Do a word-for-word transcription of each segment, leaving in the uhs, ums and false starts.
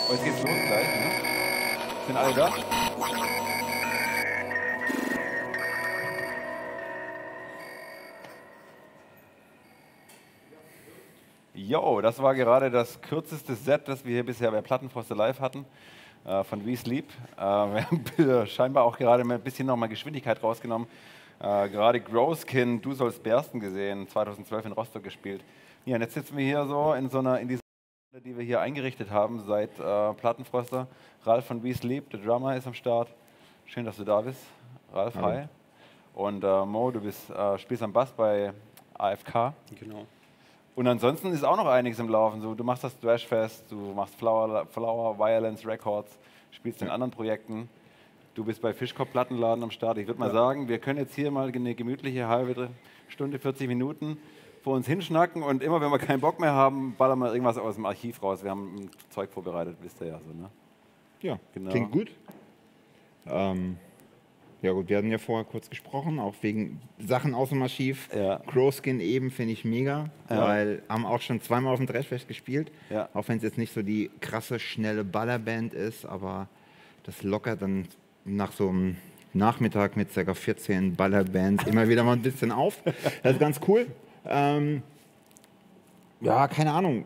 Oh, jetzt geht's los gleich, ne? Sind alle da? Jo, das war gerade das kürzeste Set, das wir hier bisher bei Plattenfrost Live hatten, äh, von We Sleep. Äh, wir haben scheinbar auch gerade ein bisschen nochmal Geschwindigkeit rausgenommen. Äh, gerade Growskin, Du sollst bersten gesehen, zweitausendzwölf in Rostock gespielt. Ja, und jetzt sitzen wir hier so in so einer, in dieser, die wir hier eingerichtet haben seit äh, Plattenfroster. Ralf von We Sleep, der Drummer, ist am Start. Schön, dass du da bist. Ralf, Hallo. hi. Und äh, Mo, du bist, äh, spielst am Bass bei A F K. Genau. Und ansonsten ist auch noch einiges im Laufen. So, du machst das Thrashfest, du machst Flower, Flower Violence Records, spielst in anderen Projekten. Du bist bei Fischkopf Plattenladen am Start. Ich würde mal Ja. sagen, wir können jetzt hier mal eine gemütliche halbe Stunde, vierzig Minuten vor uns hinschnacken. Und immer, wenn wir keinen Bock mehr haben, ballern wir irgendwas aus dem Archiv raus. Wir haben ein Zeug vorbereitet, wisst ihr ja so, ne? Ja, Genau. klingt gut. Ähm, ja gut, wir hatten ja vorher kurz gesprochen, auch wegen Sachen aus dem Archiv. Ja. Crowskin eben finde ich mega, Ja. weil haben auch schon zweimal auf dem Thrashfest gespielt. Ja. Auch wenn es jetzt nicht so die krasse, schnelle Ballerband ist, aber das lockert dann nach so einem Nachmittag mit ca. vierzehn Ballerbands immer wieder mal ein bisschen auf. Das ist ganz cool. Ähm, ja, keine Ahnung.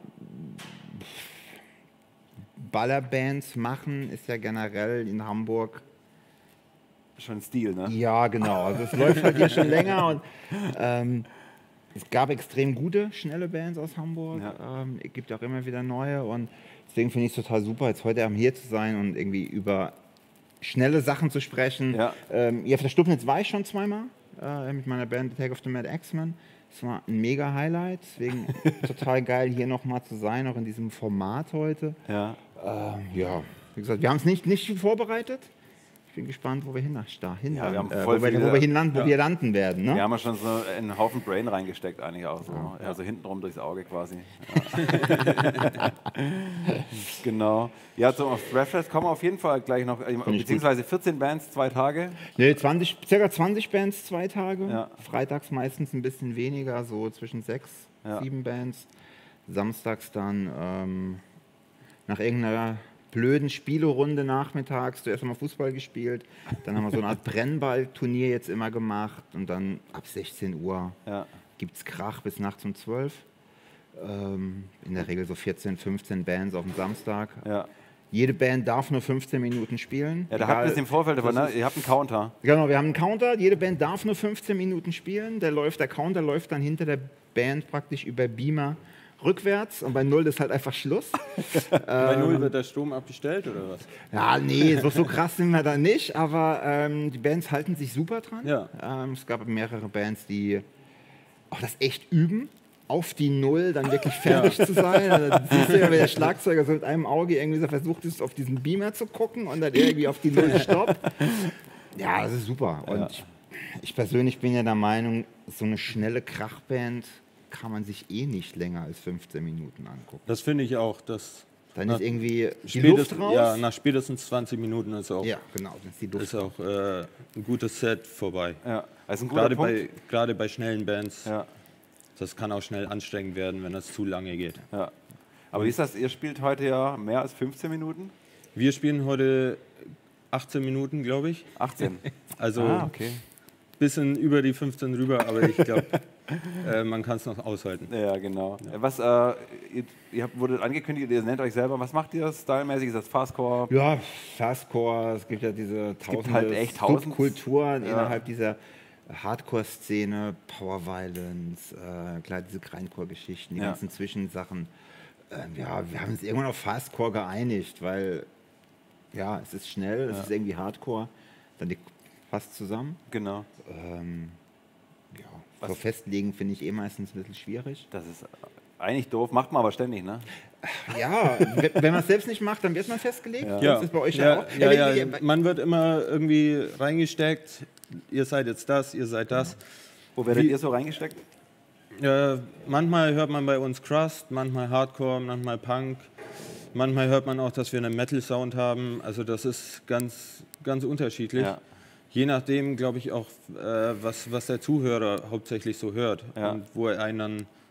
Ballerbands machen ist ja generell in Hamburg. Schon ein Stil, ne? Ja, genau. Also es läuft halt hier schon länger und ähm, es gab extrem gute, schnelle Bands aus Hamburg. Ja. Ähm, es gibt auch immer wieder neue und deswegen finde ich es total super, jetzt heute Abend hier zu sein und irgendwie über schnelle Sachen zu sprechen. Ja. Ähm, ja, auf der Stubnitz war ich schon zweimal äh, mit meiner Band Attack of the Mad X-Men. Das war ein mega Highlight, deswegen total geil, hier nochmal zu sein, auch in diesem Format heute. Ja. Ähm, ja, wie gesagt, wir haben es nicht, nicht viel vorbereitet. Ich bin gespannt, wo wir hin, da hin Ja, wir haben äh, voll wo, wir, viele- wo wir hinlanden, wo Ja. wir landen werden. Ne? Wir haben ja schon so einen Haufen Brain reingesteckt eigentlich auch so. Ja. Also hintenrum durchs Auge quasi. Ja. Genau. Ja, zum auf Thrashfest kommen wir auf jeden Fall gleich noch, äh, ich beziehungsweise vierzehn Bands, zwei Tage. Nee, zwanzig, circa zwanzig Bands, zwei Tage. Ja. Freitags meistens ein bisschen weniger, so zwischen sechs, Ja. sieben Bands. Samstags dann ähm, nach irgendeiner blöden Spielerunde nachmittags zuerst einmal Fußball gespielt. Dann haben wir so eine Art Brennballturnier jetzt immer gemacht. Und dann ab sechzehn Uhr Ja. gibt es Krach bis nachts um zwölf. Ähm, in der Regel so vierzehn, fünfzehn Bands auf dem Samstag. Ja. Jede Band darf nur fünfzehn Minuten spielen. Ja, da habt ihr es Egal- im Vorfeld, aber, ne? Ihr habt einen Counter. Genau, wir haben einen Counter. Jede Band darf nur fünfzehn Minuten spielen. Der, läuft, der Counter läuft dann hinter der Band praktisch über Beamer rückwärts. Und bei Null ist halt einfach Schluss. Bei Null wird der Strom abgestellt oder was? Ja, nee, so, so krass sind wir da nicht. Aber ähm, die Bands halten sich super dran. Ja. Ähm, es gab mehrere Bands, die auch das echt üben, auf die Null dann wirklich fertig zu sein. Also, dann siehst du ja, wie der Schlagzeuger so mit einem Auge irgendwie so versucht ist, auf diesen Beamer zu gucken und dann irgendwie auf die Null stoppt. Ja, das ist super. Und Ja. ich, ich persönlich bin ja der Meinung, so eine schnelle Krachband kann man sich eh nicht länger als fünfzehn Minuten angucken. Das finde ich auch. Das Dann Na, ist irgendwie die Luft raus. Ja, nach spätestens zwanzig Minuten ist auch, Ja, genau, dann ist die Luft ist auch äh, ein gutes Set vorbei. Ja. Also ein guter Gerade Punkt. bei, gerade bei schnellen Bands. Ja. Das kann auch schnell anstrengend werden, wenn das zu lange geht. Ja. Aber wie ist das? Ihr spielt heute ja mehr als fünfzehn Minuten? Wir spielen heute achtzehn Minuten, glaube ich. achtzehn. Also Ah, okay. bisschen über die fünfzehn rüber, aber ich glaube, äh, man kann es noch aushalten. Ja, genau. Was, äh, ihr, ihr habt, wurdet angekündigt, ihr nennt euch selber, was macht ihr stylmäßig? Ist das Fastcore? Ja, Fastcore, es gibt ja diese tausende halt echt tausend- Subkulturen Ja. innerhalb dieser Hardcore-Szene, Power Violence, äh, klar, diese Grindcore-Geschichten, die Ja. ganzen Zwischensachen. Ähm, ja, wir haben uns irgendwann auf Fastcore geeinigt, weil ja, es ist schnell, es Ja. ist irgendwie Hardcore, dann die passt zusammen. Genau. Ähm, ja, Was- so festlegen finde ich eh meistens ein bisschen schwierig. Das ist eigentlich doof, macht man aber ständig, ne? Ja, wenn wenn man es selbst nicht macht, dann wird man festgelegt. Ja, Das ist bei euch ja, ja, auch. ja, wenn ja, ihr- man wird immer irgendwie reingesteckt, ihr seid jetzt das, ihr seid das. Wo werdet Wie- ihr so reingesteckt? Äh, manchmal hört man bei uns Crust, manchmal Hardcore, manchmal Punk. Manchmal hört man auch, dass wir einen Metal-Sound haben. Also das ist ganz, ganz unterschiedlich. Ja. Je nachdem, glaube ich, auch, äh, was, was der Zuhörer hauptsächlich so hört Ja. und wo er einen dann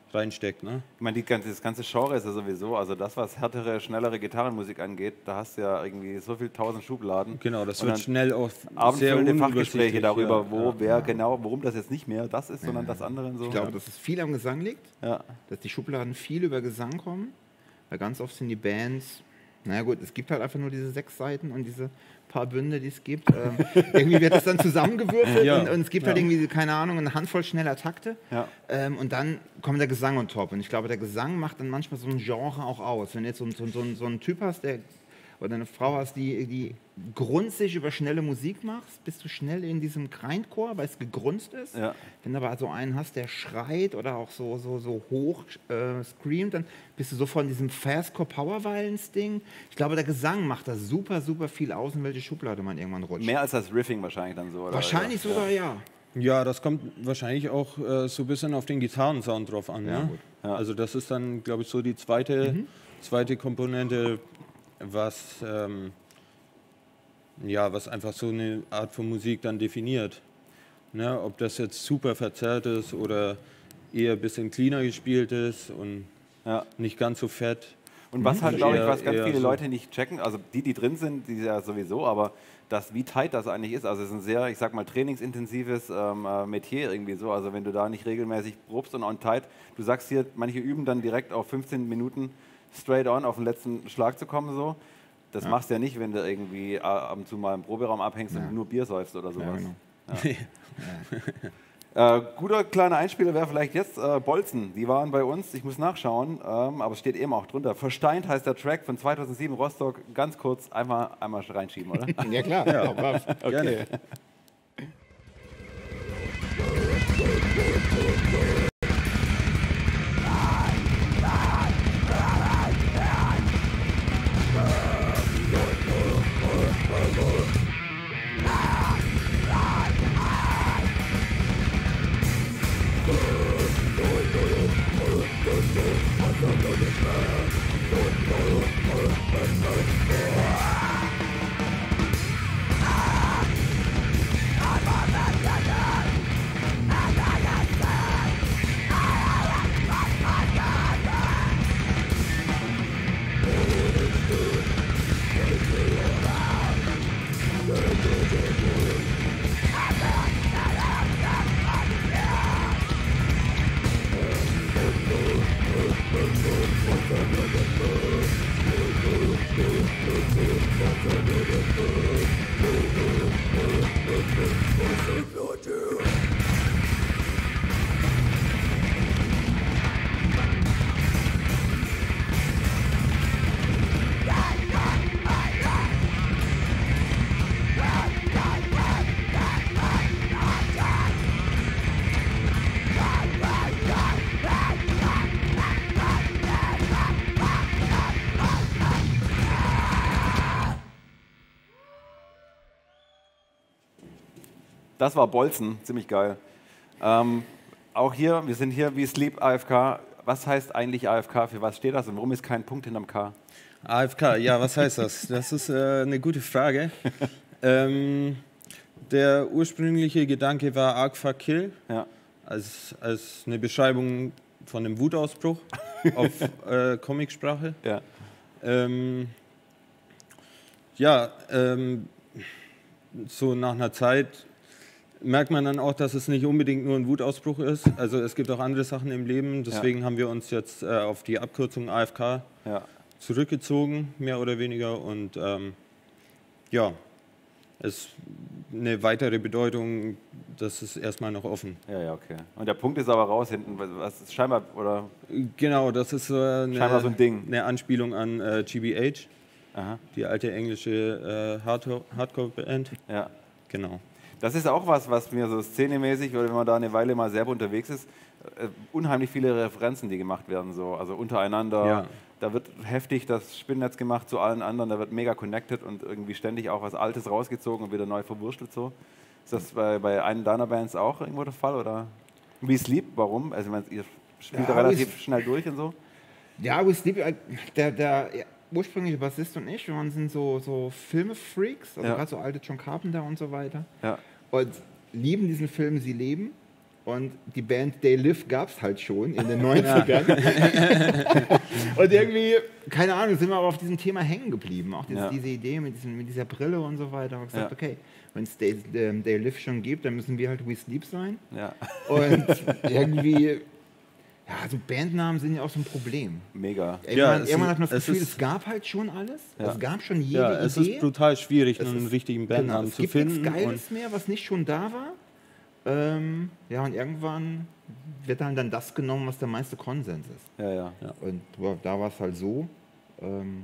reinsteckt. Ne? Ich meine, die ganze, das ganze Genre ist ja sowieso, also das, was härtere, schnellere Gitarrenmusik angeht, da hast du ja irgendwie so viel tausend Schubladen. Genau, das Und wird dann schnell auch sehr abendfüllende unübersichtlich. Fachgespräche darüber, ja, wo ja. wer genau, warum das jetzt nicht mehr das ist, sondern das andere und so. Ich glaube, dass es viel am Gesang liegt, ja. dass die Schubladen viel über Gesang kommen, weil ganz oft sind die Bands, naja gut, es gibt halt einfach nur diese sechs Seiten und diese paar Bünde, die es gibt. Ähm, irgendwie wird das dann zusammengewürfelt Ja. und, und es gibt Ja. halt irgendwie, keine Ahnung, eine Handvoll schneller Takte Ja. ähm, und dann kommt der Gesang on top. Und ich glaube, der Gesang macht dann manchmal so ein Genre auch aus. Wenn du jetzt so, so, so, so einen Typ hast, der oder eine Frau hast, die, die grundsätzlich über schnelle Musik machst, bist du schnell in diesem Grindcore, weil es gegrunzt ist. Ja. Wenn du aber so einen hast, der schreit oder auch so, so, so hoch äh, screamt, dann bist du so von diesem Fastcore-Power-Violence-Ding. Ich glaube, der Gesang macht da super, super viel aus, in welche Schublade man irgendwann rutscht. Mehr als das Riffing wahrscheinlich dann so. Oder? Wahrscheinlich ja. sogar, ja. Ja, das kommt wahrscheinlich auch äh, so ein bisschen auf den Gitarrensound drauf an. Ja, Ne? gut. Ja. Also das ist dann, glaube ich, so die zweite, zweite Komponente, was, ähm, ja, was einfach so eine Art von Musik dann definiert. Ne? Ob das jetzt super verzerrt ist oder eher ein bisschen cleaner gespielt ist und Ja. nicht ganz so fett. Und was halt, glaube ich, Eher- was ganz eher viele so. Leute nicht checken, also die, die drin sind, die ja sowieso, aber das, wie tight das eigentlich ist, also es ist ein sehr, ich sag mal, trainingsintensives ähm, äh, Metier irgendwie so, also wenn du da nicht regelmäßig probst und on tight, du sagst hier, manche üben dann direkt auf fünfzehn Minuten straight on auf den letzten Schlag zu kommen so, das Ja. machst du ja nicht, wenn du irgendwie äh, ab und zu mal im Proberaum abhängst Ja. und nur Bier säufst oder sowas. Ja, genau. Äh, guter kleiner Einspieler wäre vielleicht jetzt äh, Bolzen. Die waren bei uns, ich muss nachschauen, ähm, aber es steht eben auch drunter. Versteint heißt der Track von zweitausendsieben Rostock. Ganz kurz einmal, einmal reinschieben, oder? Ja, klar. Ja. brav. Gerne. Das war Bolzen, ziemlich geil. Ähm, auch hier, wir sind hier wie Sleep A F K. Was heißt eigentlich A F K? Für was steht das und warum ist kein Punkt hinterm K? A F K, ja, was heißt das? Das ist äh, eine gute Frage. ähm, der ursprüngliche Gedanke war Arc Fuck Kill, Ja. als, als eine Beschreibung von einem Wutausbruch auf äh, Comicsprache. Ja. Ähm, ja, ähm, so nach einer Zeit merkt man dann auch, dass es nicht unbedingt nur ein Wutausbruch ist. Also es gibt auch andere Sachen im Leben. Deswegen Ja. haben wir uns jetzt äh, auf die Abkürzung A F K Ja. zurückgezogen, mehr oder weniger. Und ähm, ja, es eine weitere Bedeutung, das ist erstmal noch offen. Ja, ja, okay. Und der Punkt ist aber raus hinten. Was ist scheinbar, oder? Genau, das ist äh, eine, Scheinbar so ein Ding. eine Anspielung an äh, G B H, Aha. die alte englische äh, Hardcore- Hardcore-Band. Ja. Genau. Das ist auch was, was mir so szenemäßig, oder wenn man da eine Weile mal selber unterwegs ist, äh, unheimlich viele Referenzen, die gemacht werden, so. Also untereinander. Ja. Da wird heftig das Spinnennetz gemacht zu allen anderen, da wird mega connected und irgendwie ständig auch was Altes rausgezogen und wieder neu verwurstelt so. Ist das bei, bei einem deiner Bands auch irgendwo der Fall? Oder wie Sleep, warum? Also ich meine, ihr spielt Ja, da relativ We- schnell durch und so. Ja, We Sleep, äh, der, der ja, ursprüngliche Bassist und ich, wir sind so, so Filme-Freaks, also Ja. gerade so alte John Carpenter und so weiter. Ja. Und lieben diesen Film, sie leben. Und die Band They Live gab es halt schon in den neunzigern. Und irgendwie, keine Ahnung, sind wir aber auf diesem Thema hängen geblieben. Auch dieses, Ja. diese Idee mit, diesem, mit dieser Brille und so weiter. Und gesagt, Ja. okay, wenn es They, ähm, They Live schon gibt, dann müssen wir halt We Sleep sein. Ja. Und irgendwie, ja, so Bandnamen sind ja auch so ein Problem. Mega. Irgendwann, Ja, es irgendwann hat man ist- das es Gefühl, ist- es gab halt schon alles. Ja. Es gab schon jede Ja, es Idee. ist brutal schwierig, Es einen ist- richtigen Genau, Bandnamen es zu gibt finden. nichts Und Geiles mehr, was nicht schon da war. Ähm, ja, und irgendwann wird dann, dann das genommen, was der meiste Konsens ist. Ja, ja. Und boah, da war es halt so. Ähm,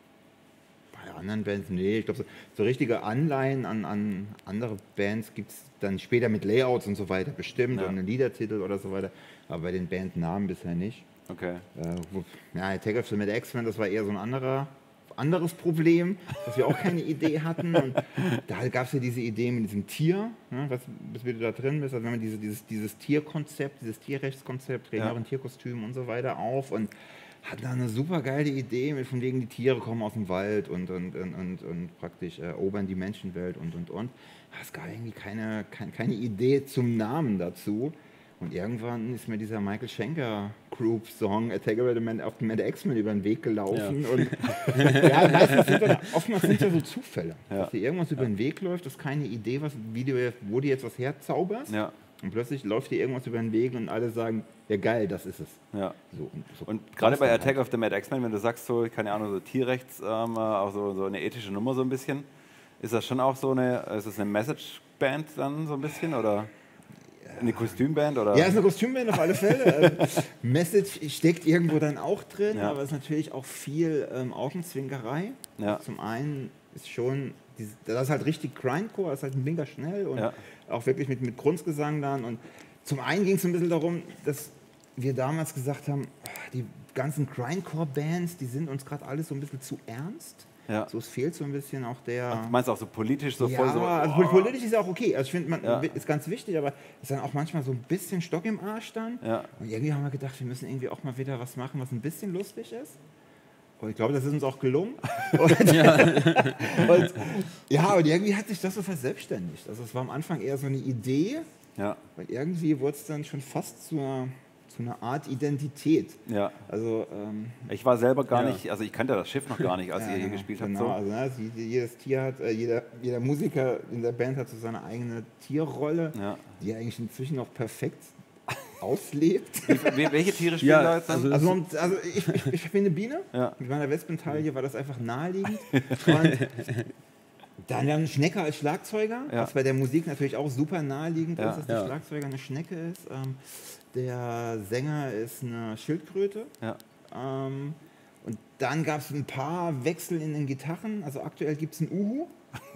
bei anderen Bands, nee, ich glaube, so, so richtige Anleihen an, an andere Bands gibt es dann später mit Layouts und so weiter bestimmt Ja. und einen Liedertitel oder so weiter. Aber bei den Bandnamen bisher nicht. Okay. Äh, wo, ja, Attack of the Mad X-Men, das war eher so ein anderer, anderes Problem, dass wir auch keine Idee hatten. Und da gab es ja diese Idee mit diesem Tier, ne, was, bis du da drin bist, also wenn man diese, dieses, dieses Tierkonzept, dieses Tierrechtskonzept, treten Ja. auch in Tierkostümen und so weiter auf und hat da eine super geile Idee, mit von wegen die Tiere kommen aus dem Wald und, und, und, und, und praktisch erobern die Menschenwelt und und und. Es gab irgendwie keine, keine, keine Idee zum Namen dazu. Und irgendwann ist mir dieser Michael Schenker Group Song Attack of the Man, of the Mad X-Men über den Weg gelaufen. Ja. Und ja, meistens sind dann, oftmals sind ja so Zufälle, Ja. dass dir irgendwas über den Weg läuft, das ist keine Idee, was, wie du, wo du jetzt was herzauberst. Ja. Und plötzlich läuft dir irgendwas über den Weg und alle sagen, ja geil, das ist es. Ja. So, und so Und gerade war's bei dann Attack halt. of the Mad X-Men, wenn du sagst, so, keine Ahnung, so Tierrechts, ähm, auch so, so eine ethische Nummer so ein bisschen, ist das schon auch so eine, ist das eine Message-Band dann so ein bisschen oder eine Kostümband? Oder? Ja, ist eine Kostümband auf alle Fälle. ähm, Message steckt irgendwo dann auch drin, Ja. aber es ist natürlich auch viel ähm, Augenzwinkerei. Ja. Zum einen ist schon, dieses- das ist halt richtig Grindcore, das ist halt mega schnell und Ja. auch wirklich mit, mit Grundgesang dann. Und zum einen ging es ein bisschen darum, dass wir damals gesagt haben, die ganzen Grindcore-Bands, die sind uns gerade alles so ein bisschen zu ernst. Ja. So, es fehlt so ein bisschen auch der... Du meinst auch so politisch, so ja, voll so. also oh. politisch ist ja auch okay. Also ich finde, man Ja. ist ganz wichtig, aber ist dann auch manchmal so ein bisschen Stock im Arsch dann. Ja. Und irgendwie haben wir gedacht, wir müssen irgendwie auch mal wieder was machen, was ein bisschen lustig ist. Und ich glaube, das ist uns auch gelungen. Und, ja. und, ja, und irgendwie hat sich das so verselbstständigt. Also es war am Anfang eher so eine Idee, Ja. weil irgendwie wurde es dann schon fast zu einer, zu einer Art Identität. Ja. Also ähm, Ich war selber gar Ja. nicht, also ich kannte das Schiff noch gar nicht, als ja, ihr hier genau, gespielt habt. genau, So. also, ne, also jedes Tier hat, äh, jeder, jeder Musiker in der Band hat so seine eigene Tierrolle, Ja. die er eigentlich inzwischen auch perfekt auslebt. Wie, welche Tiere spielen Ja, da jetzt dann? also- Also, also ich, ich, ich bin eine Biene. Ja. Mit meiner Wespentaille war das einfach naheliegend. Und dann wir haben einen Schnecke als Schlagzeuger, Ja. was bei der Musik natürlich auch super naheliegend Ja. ist, dass der Ja. Schlagzeuger eine Schnecke ist. Ähm, der Sänger ist eine Schildkröte. Ja. Ähm, und dann gab es ein paar Wechsel in den Gitarren. Also aktuell gibt es einen Uhu.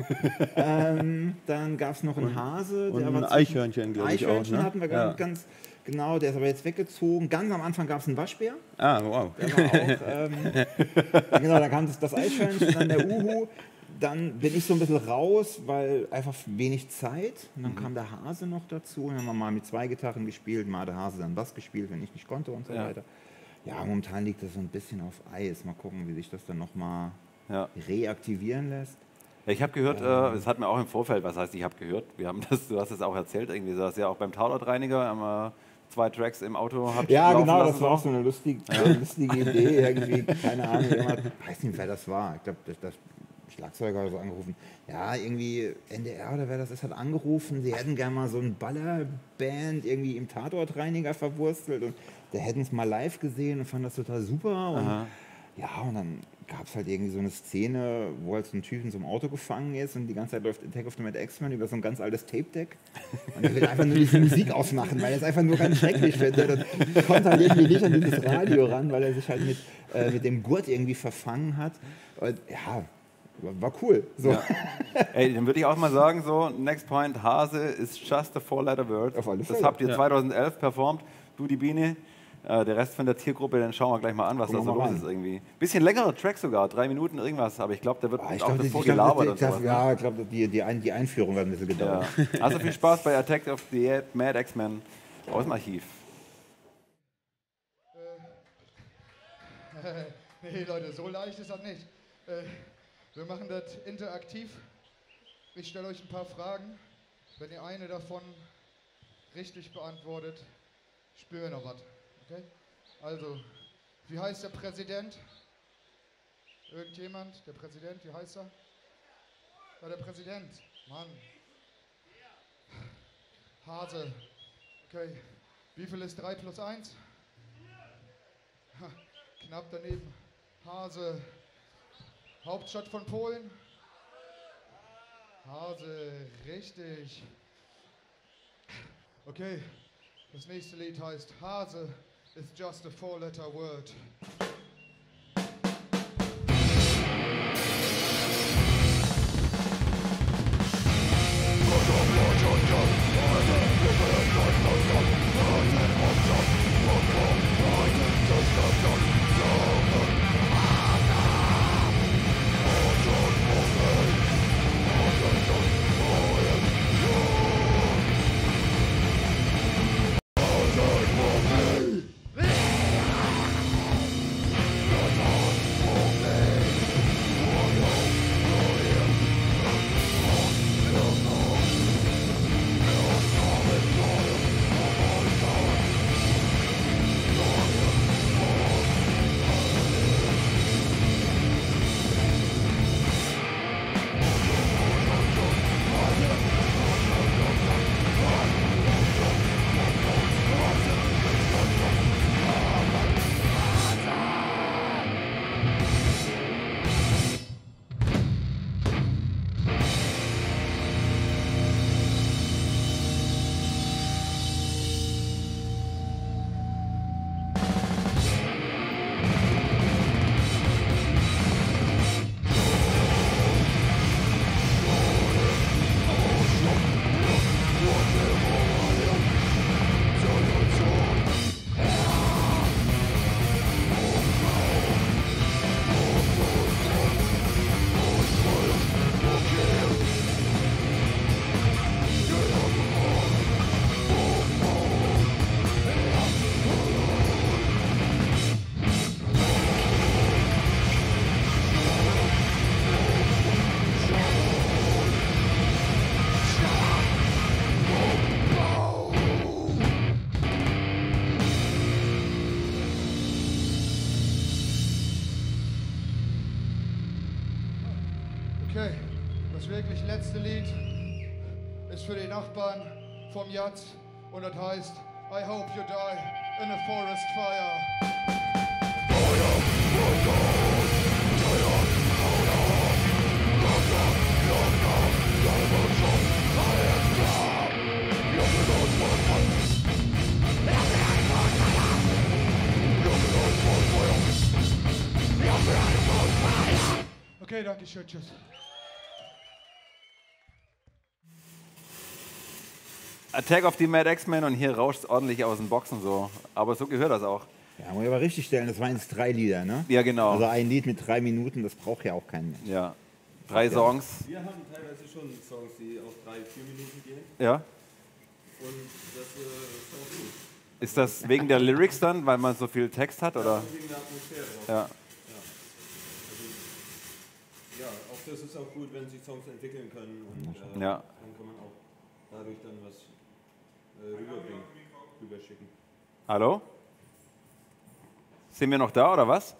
ähm, dann gab es noch einen Hase. und der ein war zwischen- Eichhörnchen, glaube ich, auch, Eichhörnchen ne? hatten wir Ja. ganz, ganz genau. Der ist aber jetzt weggezogen. Ganz am Anfang gab es einen Waschbär. Ah, wow. Der war auch, ähm, genau, dann kam das, das Eichhörnchen, dann der Uhu. Dann bin ich so ein bisschen raus, weil einfach wenig Zeit. Und dann kam der Hase noch dazu. Und dann haben wir mal mit zwei Gitarren gespielt. Mal hat der Hase dann Bass gespielt, wenn ich nicht konnte und so Ja. weiter. Ja, momentan liegt das so ein bisschen auf Eis. Mal gucken, wie sich das dann nochmal Ja. reaktivieren lässt. Ja, ich habe gehört, äh, das hat mir auch im Vorfeld, was heißt, ich habe gehört, wir haben das, du hast es auch erzählt, irgendwie, du hast ja auch beim Tatortreiniger haben äh, zwei Tracks im Auto habt Ja, laufen genau, lassen, das war auch so eine lustige, lustige Idee. Irgendwie, keine Ahnung, jemand, weiß nicht, wer das war. Ich glaube, das, das Schlagzeuger oder so angerufen. Ja, irgendwie N D R oder wer das ist, hat angerufen, sie hätten gerne mal so ein Ballerband irgendwie im Tatortreiniger verwurstelt und der hätten es mal live gesehen und fanden das total super. Und Aha. ja, und dann gab es halt irgendwie so eine Szene, wo halt so ein Typ in so einem Auto gefangen ist und die ganze Zeit läuft Attack of the Mad X-Men über so ein ganz altes Tape-Deck. Und er will einfach nur diese Musik ausmachen, weil er es einfach nur ganz schrecklich findet. Und konnte halt irgendwie nicht an dieses Radio ran, weil er sich halt mit, äh, mit dem Gurt irgendwie verfangen hat. Und ja, war, war cool. So. Ja. Ey, dann würde ich auch mal sagen, so, Next Point, Hase ist just a four-letter word. Auf alle Das Fälle. habt ihr Ja. zweitausendelf performt, du die Biene. Äh, der Rest von der Tiergruppe, dann schauen wir gleich mal an, was Gucken da wir so mal los rein. ist irgendwie. Bisschen längerer Track sogar, drei Minuten irgendwas, aber ich glaube, der wird Ah, ich auch glaub, davor ich glaub, gelabert das- und das- sowas. ne? Ja, ich glaube, die, die, Ein- die Einführung hat ein bisschen Ja. gedauert. Also viel Spaß bei Attack of the Mad X-Men aus dem Archiv. Nee, Leute, so leicht ist das nicht. Äh, wir machen das interaktiv. Ich stelle euch ein paar Fragen. Wenn ihr eine davon richtig beantwortet, spüren wir noch was. Okay? Also, wie heißt der Präsident? Irgendjemand? Der Präsident, wie heißt er? Ja, der Präsident. Mann. Hase. Okay. Wie viel ist drei plus eins? Ha, knapp daneben. Hase. Hauptstadt von Polen? Hase, richtig. Okay, das nächste Lied heißt Hase is just a four-letter word. Okay, das wirklich letzte Lied ist für die Nachbarn vom Yacht und das heißt I hope you die in a forest fire. Okay, danke schön, tschüss. Attack of the Mad X-Men und hier rauscht es ordentlich aus den Boxen so. Aber so gehört das auch. Ja, muss ich aber richtig stellen, das waren jetzt drei Lieder, ne? Ja, genau. Also ein Lied mit drei Minuten, das braucht ja auch kein Mensch. Ja. Drei Songs. Wir haben teilweise schon Songs, die auf drei, vier Minuten gehen. Ja. Und das äh, ist auch gut. Ist das wegen der Lyrics dann, weil man so viel Text hat? Oder? Wegen der Atmosphäre auch. Ja. Ja, auch das ist auch gut, wenn sich Songs entwickeln können und äh, Ja. dann kann man auch dadurch dann was äh, rüberbringen, rüberschicken. Hallo? Sind wir noch da oder was?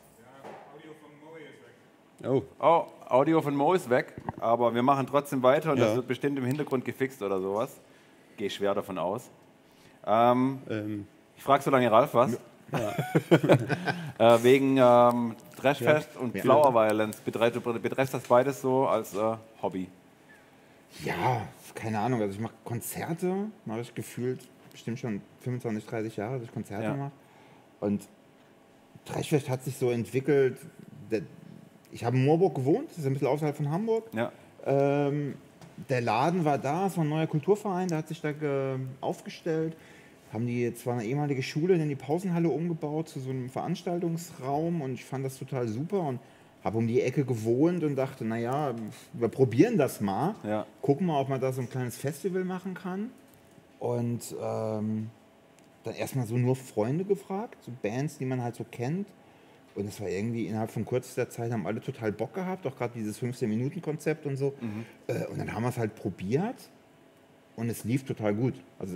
Oh. Oh, Audio von Mo ist weg, aber wir machen trotzdem weiter und Ja. das wird bestimmt im Hintergrund gefixt oder sowas. Gehe schwer davon aus. Ähm, Ähm, ich frage so lange Ralf was. äh, wegen ähm, Thrashfest und Ja. Flower Violence. Betreibst du betreibst das beides so als äh, Hobby? Ja, keine Ahnung, also ich mache Konzerte, mache ich gefühlt bestimmt schon fünfundzwanzig, dreißig Jahre, dass ich Konzerte Ja. mache. Und Thrashfest hat sich so entwickelt, der, ich habe in Moorburg gewohnt, das ist ein bisschen außerhalb von Hamburg. Ja. Ähm, der Laden war da, es war ein neuer Kulturverein, der hat sich da ge- aufgestellt. Haben die jetzt zwar eine ehemalige Schule in die Pausenhalle umgebaut zu so einem Veranstaltungsraum und ich fand das total super und habe um die Ecke gewohnt und dachte, naja, wir probieren das mal. Ja. Gucken mal, ob man da so ein kleines Festival machen kann. Und ähm, dann erstmal so nur Freunde gefragt, so Bands, die man halt so kennt. Und es war irgendwie innerhalb von kürzester Zeit, haben alle total Bock gehabt, auch gerade dieses fünfzehn-Minuten-Konzept und so. Äh, und dann haben wir es halt probiert und es lief total gut. Also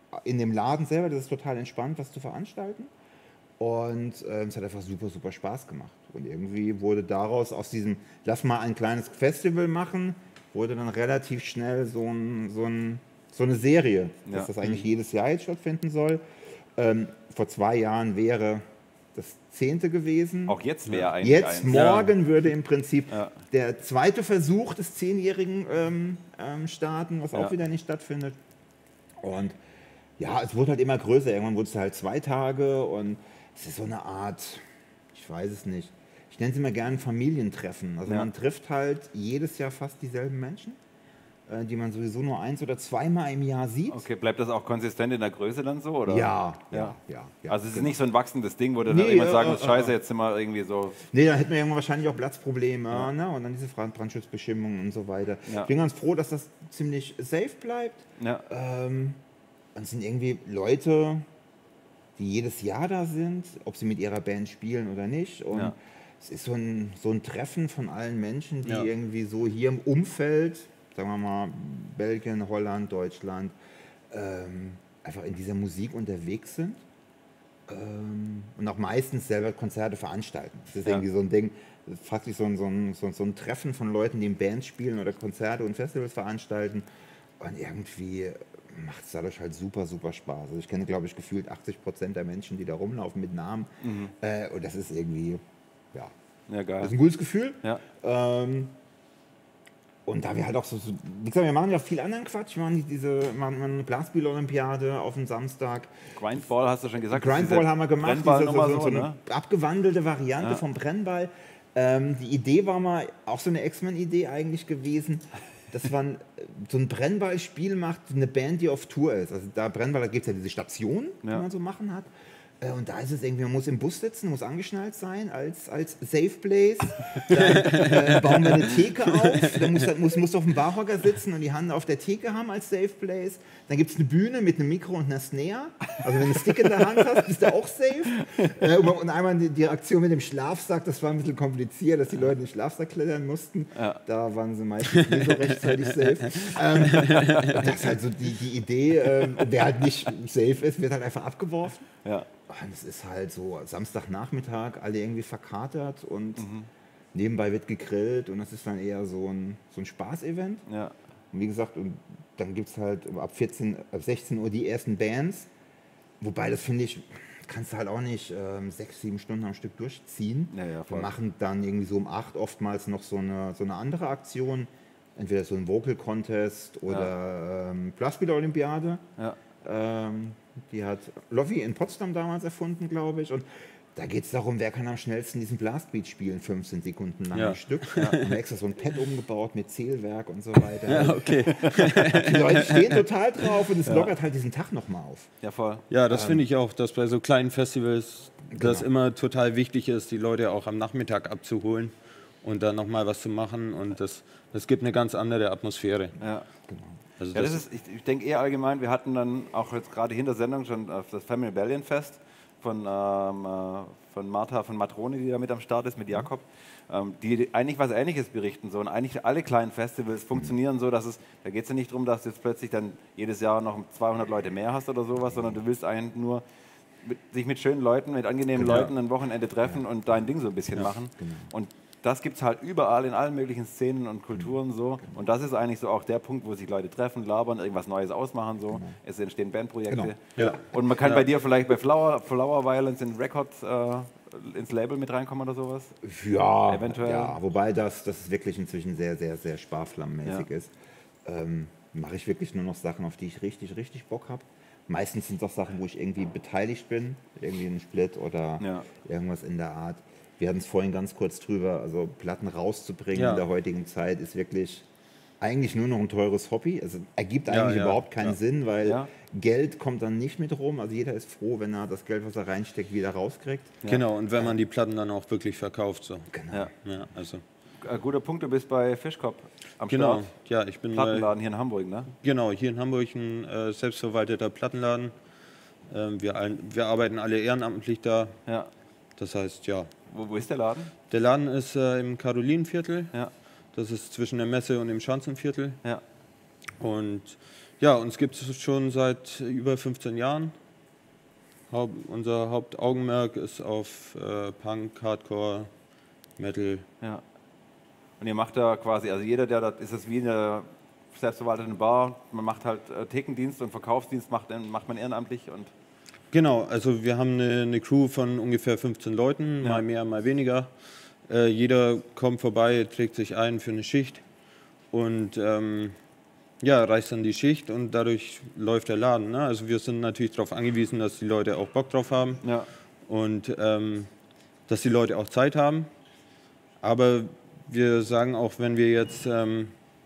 in dem Laden selber, das ist total entspannt, was zu veranstalten. Und ähm, es hat einfach super, super Spaß gemacht. Und irgendwie wurde daraus aus diesem, lass mal ein kleines Festival machen, wurde dann relativ schnell so, ein, so, ein, so eine Serie, Ja. dass das eigentlich jedes Jahr jetzt stattfinden soll. Ähm, vor zwei Jahren wäre das zehnte gewesen. Auch jetzt wäre eigentlich Jetzt, eins. morgen, würde im Prinzip Ja. der zweite Versuch des Zehnjährigen ähm, ähm, starten, was auch Ja. wieder nicht stattfindet. Und ja, es wurde halt immer größer. Irgendwann wurde es halt zwei Tage und es ist so eine Art, ich weiß es nicht, ich nenne es immer gerne Familientreffen. Also Ja. man trifft halt jedes Jahr fast dieselben Menschen, äh, die man sowieso nur eins oder zweimal im Jahr sieht. Okay, bleibt das auch konsistent in der Größe dann so? Oder? Ja, ja, Ja. ja, ja. Also es ist genau. nicht so ein wachsendes Ding, wo du Nee, dann irgendwann äh, sagen äh, musst, scheiße, äh. jetzt sind wir irgendwie so... Nee, da hätten wir irgendwann wahrscheinlich auch Platzprobleme, ne? Und dann diese Brand- Brandschutzbestimmungen und so weiter. Ja. Ich bin ganz froh, dass das ziemlich safe bleibt. Ja. Ähm, und es sind irgendwie Leute, die jedes Jahr da sind, ob sie mit ihrer Band spielen oder nicht. Und Ja. es ist so ein, so ein Treffen von allen Menschen, die Ja. irgendwie so hier im Umfeld, sagen wir mal Belgien, Holland, Deutschland, ähm, einfach in dieser Musik unterwegs sind. Ähm, und auch meistens selber Konzerte veranstalten. Das ist Ja. irgendwie so ein Ding, faktisch so ein, so, ein, so, ein, so ein Treffen von Leuten, die in Bands spielen oder Konzerte und Festivals veranstalten. Und irgendwie macht es dadurch halt super, super Spaß. Also ich kenne, glaube ich, gefühlt achtzig Prozent der Menschen, die da rumlaufen mit Namen. Äh, und das ist irgendwie, ja, Ja, das ist geil. ein gutes Gefühl. Ja. Ähm, und da wir halt auch so, so, wie gesagt, wir machen ja viel anderen Quatsch. Wir machen diese, machen eine Blasspiel-Olympiade auf den Samstag. Grindball hast du schon gesagt. das ist Grindball diese haben wir gemacht, diese, so, Brennballnummer so, so eine ne? abgewandelte Variante Ja. vom Brennball. Ähm, die Idee war mal auch so eine X-Men-Idee eigentlich gewesen, dass man äh, so ein Brennballspiel macht, eine Band, die auf Tour ist. Also da Brennball, da gibt es ja diese Stationen, die Ja. man so machen hat. Äh, Und da ist es irgendwie, man muss im Bus sitzen, muss angeschnallt sein als, als Safe Place. Dann äh, bauen wir eine Theke auf, dann muss, muss, muss auf dem Barhocker sitzen und die Hand auf der Theke haben als Safe Place. Dann gibt es eine Bühne mit einem Mikro und einer Snare. Also wenn du einen Stick in der Hand hast, bist du auch safe. Äh, und einmal die, die Aktion mit dem Schlafsack, das war ein bisschen kompliziert, dass die Leute in den Schlafsack klettern mussten. Ja. Da waren sie meistens nicht so rechtzeitig safe. Ähm, das ist halt so die, die Idee, ähm, wer halt nicht safe ist, wird halt einfach abgeworfen. Ja. Und es ist halt so Samstagnachmittag, alle irgendwie verkatert und nebenbei wird gegrillt und das ist dann eher so ein, so ein Spaßevent. Ja. Und wie gesagt, und dann gibt es halt ab vierzehn, ab sechzehn Uhr die ersten Bands. Wobei das finde ich, kannst du halt auch nicht ähm, sechs, sieben Stunden am Stück durchziehen. Ja, ja, Wir voll. machen dann irgendwie so um acht oftmals noch so eine, so eine andere Aktion. Entweder so ein Vocal Contest oder ähm, Blasspiel-Olympiade. Ja. Ähm, die hat Loffi in Potsdam damals erfunden, glaube ich. Und da geht es darum, wer kann am schnellsten diesen Blastbeat spielen, fünfzehn Sekunden lang Ja. am Stück. Ja. Haben wir extra so ein Pad umgebaut mit Zählwerk und so weiter. Ja, okay. Die Leute stehen total drauf und es lockert halt diesen Tag nochmal auf. Ja, voll. Ja, das finde ich auch, dass bei so kleinen Festivals das Genau. immer total wichtig ist, die Leute auch am Nachmittag abzuholen und dann nochmal was zu machen. Und das, das gibt eine ganz andere Atmosphäre. Ja. Genau. Also Ja, das das, ist, ich, ich denke eher allgemein, wir hatten dann auch jetzt gerade hinter Sendung schon äh, das Family Rebellion Fest von, ähm, äh, von Martha, von Matrone, die da mit am Start ist, mit Jakob, ähm, die eigentlich was Ähnliches berichten. So. Und eigentlich alle kleinen Festivals funktionieren so, dass es, da geht es ja nicht darum, dass du jetzt plötzlich dann jedes Jahr noch zweihundert Leute mehr hast oder sowas, sondern du willst eigentlich nur mit, sich mit schönen Leuten, mit angenehmen Genau. Leuten ein Wochenende treffen und dein Ding so ein bisschen machen. Und das gibt es halt überall in allen möglichen Szenen und Kulturen so. Und das ist eigentlich so auch der Punkt, wo sich Leute treffen, labern, irgendwas Neues ausmachen. So. Es entstehen Bandprojekte. Genau. Ja. Und man kann Ja. bei dir vielleicht bei Flower, Flower Violence in Record äh, ins Label mit reinkommen oder sowas. Ja, Eventuell. ja, wobei das, das wirklich inzwischen sehr, sehr, sehr sparflammenmäßig Ja. ist. Ähm, mache ich wirklich nur noch Sachen, auf die ich richtig, richtig Bock habe. Meistens sind es auch Sachen, wo ich irgendwie beteiligt bin, irgendwie ein Split oder Ja. irgendwas in der Art. Wir hatten es vorhin ganz kurz drüber, also Platten rauszubringen Ja. in der heutigen Zeit ist wirklich eigentlich nur noch ein teures Hobby. Also ergibt Ja, eigentlich ja, überhaupt keinen ja. Sinn, weil Ja. Geld kommt dann nicht mit rum. Also jeder ist froh, wenn er das Geld, was er reinsteckt, wieder rauskriegt. Genau, und wenn man die Platten dann auch wirklich verkauft. So. Genau. Ja. Ja, also, Äh, guter Punkt, du bist bei Fischkopf am genau, Start. ja, ich bin bei, Plattenladen hier in Hamburg, ne? genau, hier in Hamburg ein äh, selbstverwalteter Plattenladen. Ähm, wir, allen, wir arbeiten alle ehrenamtlich da. Ja. Das heißt, ja, Wo, wo ist der Laden? der Laden ist äh, im Karolinenviertel. Ja. Das ist zwischen der Messe und dem Schanzenviertel. Ja. Und Ja, uns gibt es schon seit über fünfzehn Jahren. Haupt, unser Hauptaugenmerk ist auf äh, Punk, Hardcore, Metal. Ja. Und ihr macht da quasi, also jeder, der da, ist es wie eine selbstverwaltete Bar, man macht halt äh, Thekendienst und Verkaufsdienst macht, macht man ehrenamtlich und... Genau, also wir haben eine, eine Crew von ungefähr fünfzehn Leuten, Ja. mal mehr, mal weniger. Äh, jeder kommt vorbei, trägt sich ein für eine Schicht und ähm, ja, reißt dann die Schicht und dadurch läuft der Laden. Ne? Also wir sind natürlich darauf angewiesen, dass die Leute auch Bock drauf haben Ja. und ähm, dass die Leute auch Zeit haben. Aber wir sagen auch, wenn wir jetzt ähm,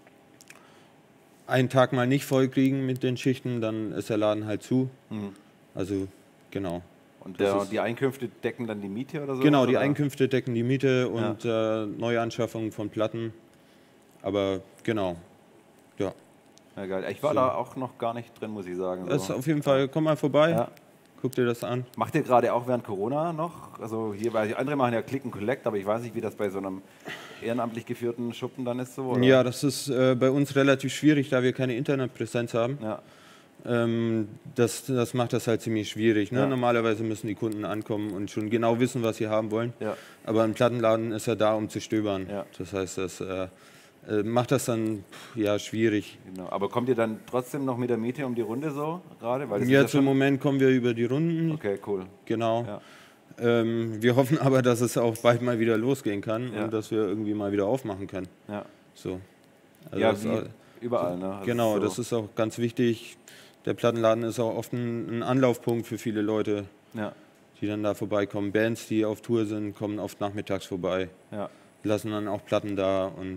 einen Tag mal nicht voll kriegen mit den Schichten, dann ist der Laden halt zu. Mhm. Also genau. Und Das der, ist- die Einkünfte decken dann die Miete oder so? Genau, die oder? Einkünfte decken die Miete und äh, Neuanschaffung von Platten. Aber genau, ja. Ja, geil. Ich war So. da auch noch gar nicht drin, muss ich sagen. Das ist So. auf jeden Fall, komm mal vorbei, Ja. guck dir das an. Macht ihr gerade auch während Corona noch? Also hier, weil die andere machen ja Click and Collect, aber ich weiß nicht, wie das bei so einem ehrenamtlich geführten Schuppen dann ist so. Oder? Ja, das ist äh, bei uns relativ schwierig, da wir keine Internetpräsenz haben. Ja. Ähm, das, das macht das halt ziemlich schwierig. Ne? Ja. Normalerweise müssen die Kunden ankommen und schon genau wissen, was sie haben wollen. Ja. Aber ein Plattenladen ist ja da, um zu stöbern. Ja. Das heißt, das äh, äh, macht das dann pff, ja, schwierig. Genau. Aber kommt ihr dann trotzdem noch mit der Miete um die Runde so gerade? Weil das ist Jetzt ja im schon... Moment kommen wir über die Runden. Okay, cool. Genau. Ja. Ähm, wir hoffen aber, dass es auch bald mal wieder losgehen kann Ja. und dass wir irgendwie mal wieder aufmachen können. Ja, So. Also ja das ist wie auch, überall. Ne? Also genau, so. das ist auch ganz wichtig. Der Plattenladen ist auch oft ein, ein Anlaufpunkt für viele Leute, Ja, die dann da vorbeikommen. Bands, die auf Tour sind, kommen oft nachmittags vorbei, ja. lassen dann auch Platten da und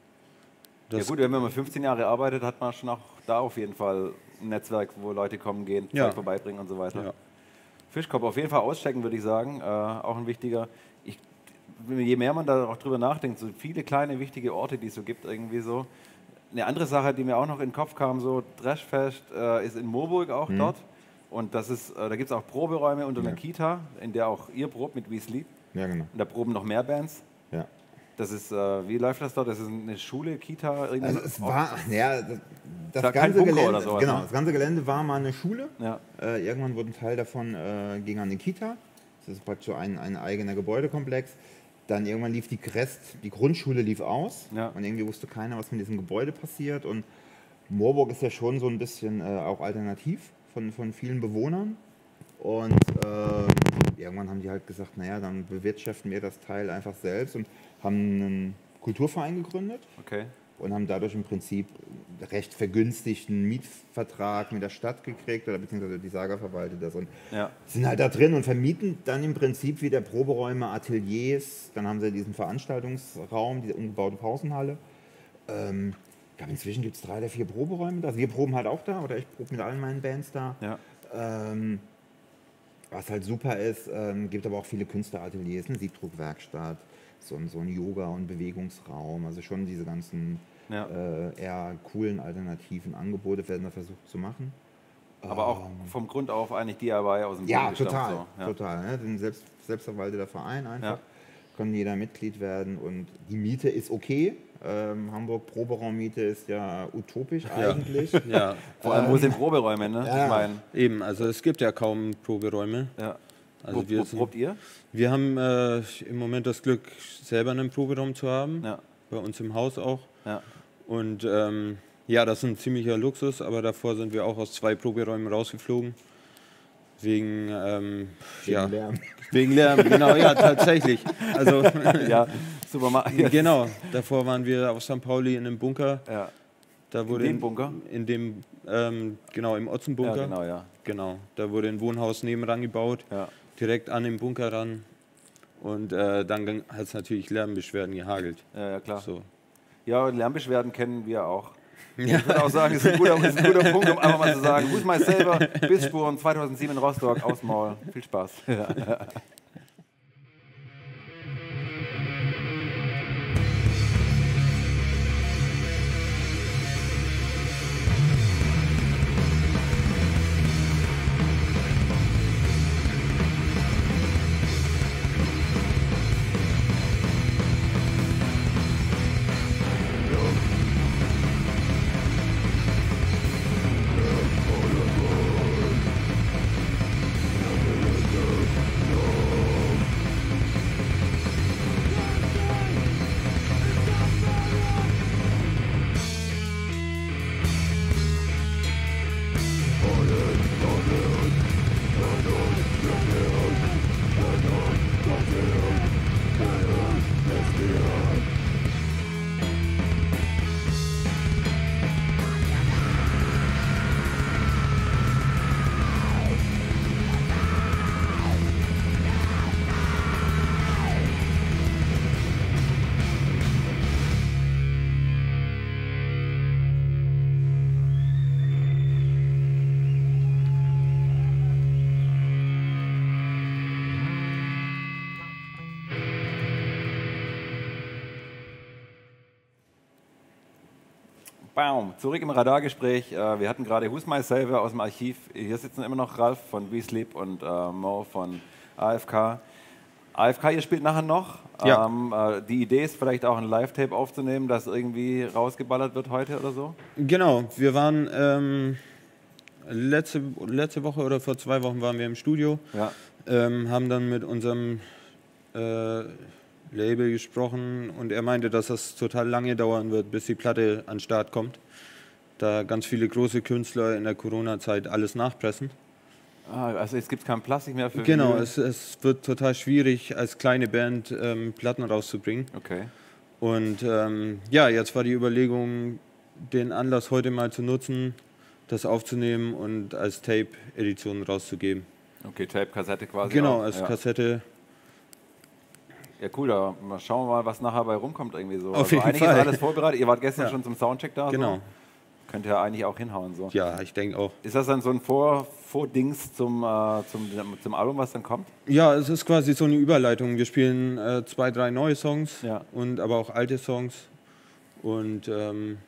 Ja das gut, wenn man fünfzehn Jahre arbeitet, hat man schon auch da auf jeden Fall ein Netzwerk, wo Leute kommen, gehen, Ja. Zeug vorbeibringen und so weiter. Ja. Fischkopf auf jeden Fall auschecken, würde ich sagen. Äh, auch ein wichtiger. Ich, je mehr man da auch drüber nachdenkt, so viele kleine wichtige Orte, die es so gibt, irgendwie so. Eine andere Sache, die mir auch noch in den Kopf kam, so Trashfest äh, ist in Moorburg auch Mhm. dort. Und das ist, äh, da gibt es auch Proberäume unter einer Kita, in der auch ihr probt mit We Sleep. Ja, genau. Und da proben noch mehr Bands. Ja. Das ist, äh, wie läuft das dort? Das ist eine Schule, Kita? irgendwie Also so? es war, ja, das, das war kein ganze Bunker Gelände, oder sowas, genau, ne? das ganze Gelände war mal eine Schule. Ja. Äh, irgendwann wurde ein Teil davon äh, ging an eine Kita. Das ist praktisch so ein, ein eigener Gebäudekomplex. Dann irgendwann lief die Rest, die Grundschule lief aus Ja. und irgendwie wusste keiner, was mit diesem Gebäude passiert. Und Moorburg ist ja schon so ein bisschen äh, auch alternativ von, von vielen Bewohnern. Und ähm, irgendwann haben die halt gesagt, naja, dann bewirtschaften wir das Teil einfach selbst und haben einen Kulturverein gegründet Okay. und haben dadurch im Prinzip recht vergünstigten Mietvertrag mit der Stadt gekriegt oder beziehungsweise die Saga verwaltet das und Ja. sind halt da drin und vermieten dann im Prinzip wieder Proberäume, Ateliers, dann haben sie diesen Veranstaltungsraum, diese umgebaute Pausenhalle. Ähm, ich glaube, inzwischen gibt es drei oder vier Proberäume da. Also wir proben halt auch da oder ich probe mit allen meinen Bands da. Ja. Ähm, was halt super ist, ähm, gibt aber auch viele Künstlerateliers, eine Siebdruckwerkstatt, so, ein- so ein Yoga- und Bewegungsraum, also schon diese ganzen Ja. äh, eher coolen alternativen Angebote werden da versucht zu machen. Aber auch vom Grund auf eigentlich D I Y aus dem Ja, Boden gestampft, total, so. Ja. total. Ne? Ein selbst, selbstverwalteter Verein einfach, Ja. kann jeder Mitglied werden und die Miete ist okay. Ähm, Hamburg Proberaummiete ist ja utopisch eigentlich. ja, Vor allem, wo sind Proberäume, ne? Ja. Ich meine, eben, also es gibt ja kaum Proberäume. ja. Also wo, wir wo sind- probt ihr? Wir haben äh, im Moment das Glück, selber einen Proberaum zu haben, Ja. bei uns im Haus auch. Ja. Und ähm, ja, das ist ein ziemlicher Luxus, aber davor sind wir auch aus zwei Proberäumen rausgeflogen. Wegen, ähm, ja, Lärm. wegen Lärm, genau, ja, tatsächlich. Also, Ja, super. Ma- ja. genau, davor waren wir auf Sankt Pauli in einem Bunker. Ja. Da wurde dem Bunker? In dem, ähm, genau, im Otzenbunker. Ja, genau, ja. Genau, da wurde ein Wohnhaus nebenan gebaut, Ja. direkt an den Bunker ran. Und äh, dann hat es natürlich Lärmbeschwerden gehagelt. Ja, ja, klar. So. Ja, und Lärmbeschwerden kennen wir auch. Ich würde auch sagen, es ist ein guter, ist ein guter Punkt, um einfach mal zu sagen, Who's My Saver, Bissspuren zweitausendsieben in Rostock, aus Maul. Viel Spaß. Ja. Baum. Zurück im Radargespräch. Äh, wir hatten gerade Who's My Savior aus dem Archiv. Hier sitzen immer noch Ralf von We Sleep und äh, Mo von A F K. A F K, ihr spielt nachher noch. Ja. Ähm, äh, die Idee ist vielleicht auch ein Live-Tape aufzunehmen, das irgendwie rausgeballert wird heute oder so? Genau, wir waren ähm, letzte, letzte Woche oder vor zwei Wochen waren wir im Studio, Ja. ähm, haben dann mit unserem äh, Label gesprochen und er meinte, dass das total lange dauern wird, bis die Platte an den Start kommt, da ganz viele große Künstler in der Corona-Zeit alles nachpressen. Ah, also jetzt gibt es kein Plastik mehr für Genau, Vinyl? es, es wird total schwierig, als kleine Band ähm, Platten rauszubringen. Okay. Und ähm, ja, jetzt war die Überlegung, den Anlass heute mal zu nutzen, das aufzunehmen und als Tape-Edition rauszugeben. Okay, Tape-Kassette quasi. Genau, auch. als ja. Kassette. Ja, cool, da mal schauen wir mal, was nachher bei rumkommt irgendwie so. Auf also jeden eigentlich Fall. ist alles vorbereitet. Ihr wart gestern Ja. schon zum Soundcheck da. Genau. So. Könnt ihr eigentlich auch hinhauen so. Ja, ich denke auch. Ist das dann so ein Vor Vordings zum, äh, zum, zum Album, was dann kommt? Ja, es ist quasi so eine Überleitung. Wir spielen äh, zwei, drei neue Songs, Ja. und aber auch alte Songs. Und ähm,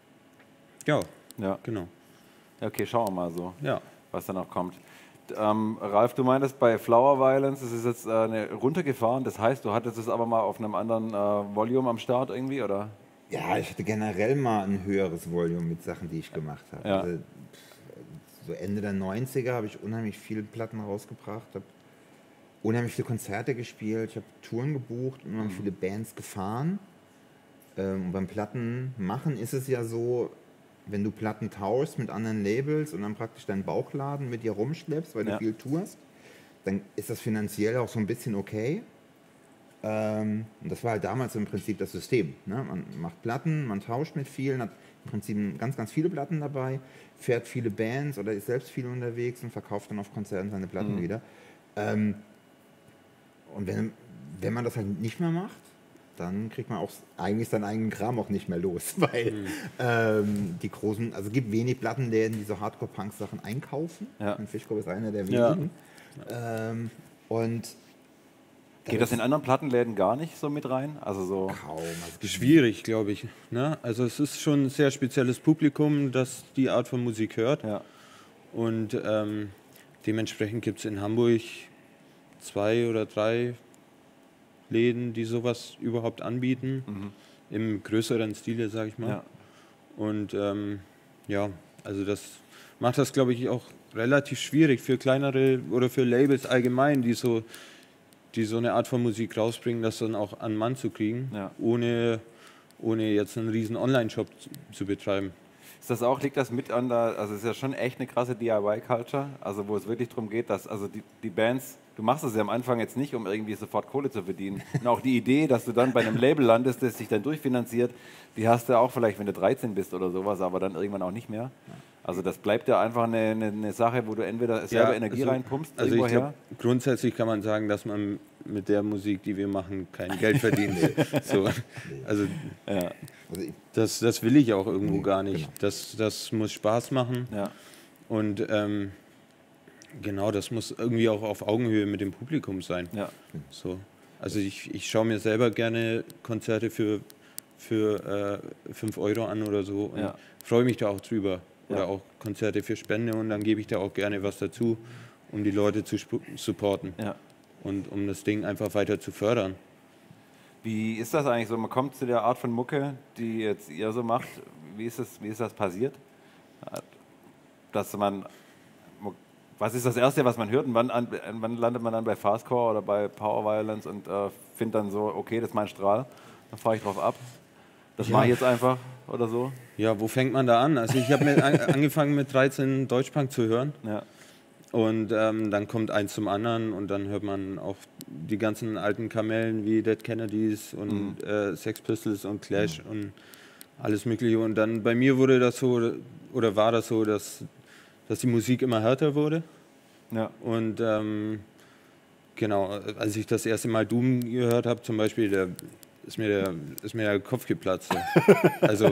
ja, Ja. genau. Ja, okay, schauen wir mal so, Ja. was dann noch kommt. Ähm, Ralf, du meintest bei Flower Violence, das ist jetzt äh, eine runtergefahren, das heißt, du hattest es aber mal auf einem anderen äh, Volume am Start irgendwie, oder? Ja, ich hatte generell mal ein höheres Volume mit Sachen, die ich gemacht habe. Ja. Also, so Ende der neunziger habe ich unheimlich viele Platten rausgebracht, habe unheimlich viele Konzerte gespielt, ich habe Touren gebucht und unheimlich viele Bands gefahren. Ähm, und beim Plattenmachen ist es ja so, wenn du Platten tauschst mit anderen Labels und dann praktisch deinen Bauchladen mit dir rumschleppst, weil Ja. du viel tourst, dann ist das finanziell auch so ein bisschen okay. Ähm, und das war halt damals im Prinzip das System. Ne? Man macht Platten, man tauscht mit vielen, hat im Prinzip ganz, ganz viele Platten dabei, fährt viele Bands oder ist selbst viel unterwegs und verkauft dann auf Konzerten seine Platten Mhm. wieder. Ähm, und wenn, wenn man das halt nicht mehr macht, dann kriegt man auch eigentlich seinen eigenen Kram auch nicht mehr los, weil Mhm. ähm, die großen, also es gibt wenig Plattenläden, die so Hardcore-Punk-Sachen einkaufen. Ja. Und Fischkopf ist einer der Ja. wenigen. Ähm, und Geht das in anderen Plattenläden gar nicht so mit rein? Also so. kaum. Also es gibt Schwierig, glaube ich. Ne? Also es ist schon ein sehr spezielles Publikum, das die Art von Musik hört. Ja. Und ähm, dementsprechend gibt es in Hamburg zwei oder drei Läden, die sowas überhaupt anbieten. Mhm. Im größeren Stile, sage ich mal. Ja. Und ähm, ja, also das macht das, glaube ich, auch relativ schwierig für kleinere oder für Labels allgemein, die so, die so eine Art von Musik rausbringen, das dann auch an Mann zu kriegen, Ja. ohne, ohne jetzt einen riesen Online-Shop zu, zu betreiben. Ist das auch, liegt das mit an der, also es ist ja schon echt eine krasse D I Y-Culture, also wo es wirklich darum geht, dass also die, die Bands, du machst es ja am Anfang jetzt nicht, um irgendwie sofort Kohle zu verdienen. Und auch die Idee, dass du dann bei einem Label landest, das sich dann durchfinanziert, die hast du auch vielleicht, wenn du dreizehn bist oder sowas, aber dann irgendwann auch nicht mehr. Also das bleibt ja einfach eine, eine, eine Sache, wo du entweder selber Energie also- reinpumpst, Also ich irgendwoher. glaube, grundsätzlich kann man sagen, dass man mit der Musik, die wir machen, kein Geld verdient. so, also Ja, also ich, das, das will ich auch irgendwo Nee, gar nicht. genau. Das, das muss Spaß machen. ja, Und ähm, genau, das muss irgendwie auch auf Augenhöhe mit dem Publikum sein. ja. So. Also ich, ich schaue mir selber gerne Konzerte für, für äh, fünf Euro an oder so und Ja. freue mich da auch drüber. Oder Ja. auch Konzerte für Spende und dann gebe ich da auch gerne was dazu, um die Leute zu sp- supporten ja. und um das Ding einfach weiter zu fördern. Wie ist das eigentlich so? Man kommt zu der Art von Mucke, die jetzt ihr so macht. Wie ist das, wie ist das passiert? Dass man, was ist das Erste, was man hört? Und wann, an, wann landet man dann bei Fastcore oder bei Power Violence und äh, findet dann so, okay, das ist mein Strahl, dann fahre ich drauf ab. Das Ja. mache ich jetzt einfach oder so. Ja, wo fängt man da an? Also ich habe mit, an, angefangen mit dreizehn Deutschpunk zu hören. Ja, Und ähm, dann kommt eins zum anderen und dann hört man auch die ganzen alten Kamellen wie Dead Kennedys und äh, Sex Pistols und Clash und alles Mögliche. Und dann bei mir wurde das so, oder war das so, dass, dass die Musik immer härter wurde. ja, Und ähm, genau, als ich das erste Mal Doom gehört habe, zum Beispiel, der, ist, mir der, ist mir der Kopf geplatzt. So. Also,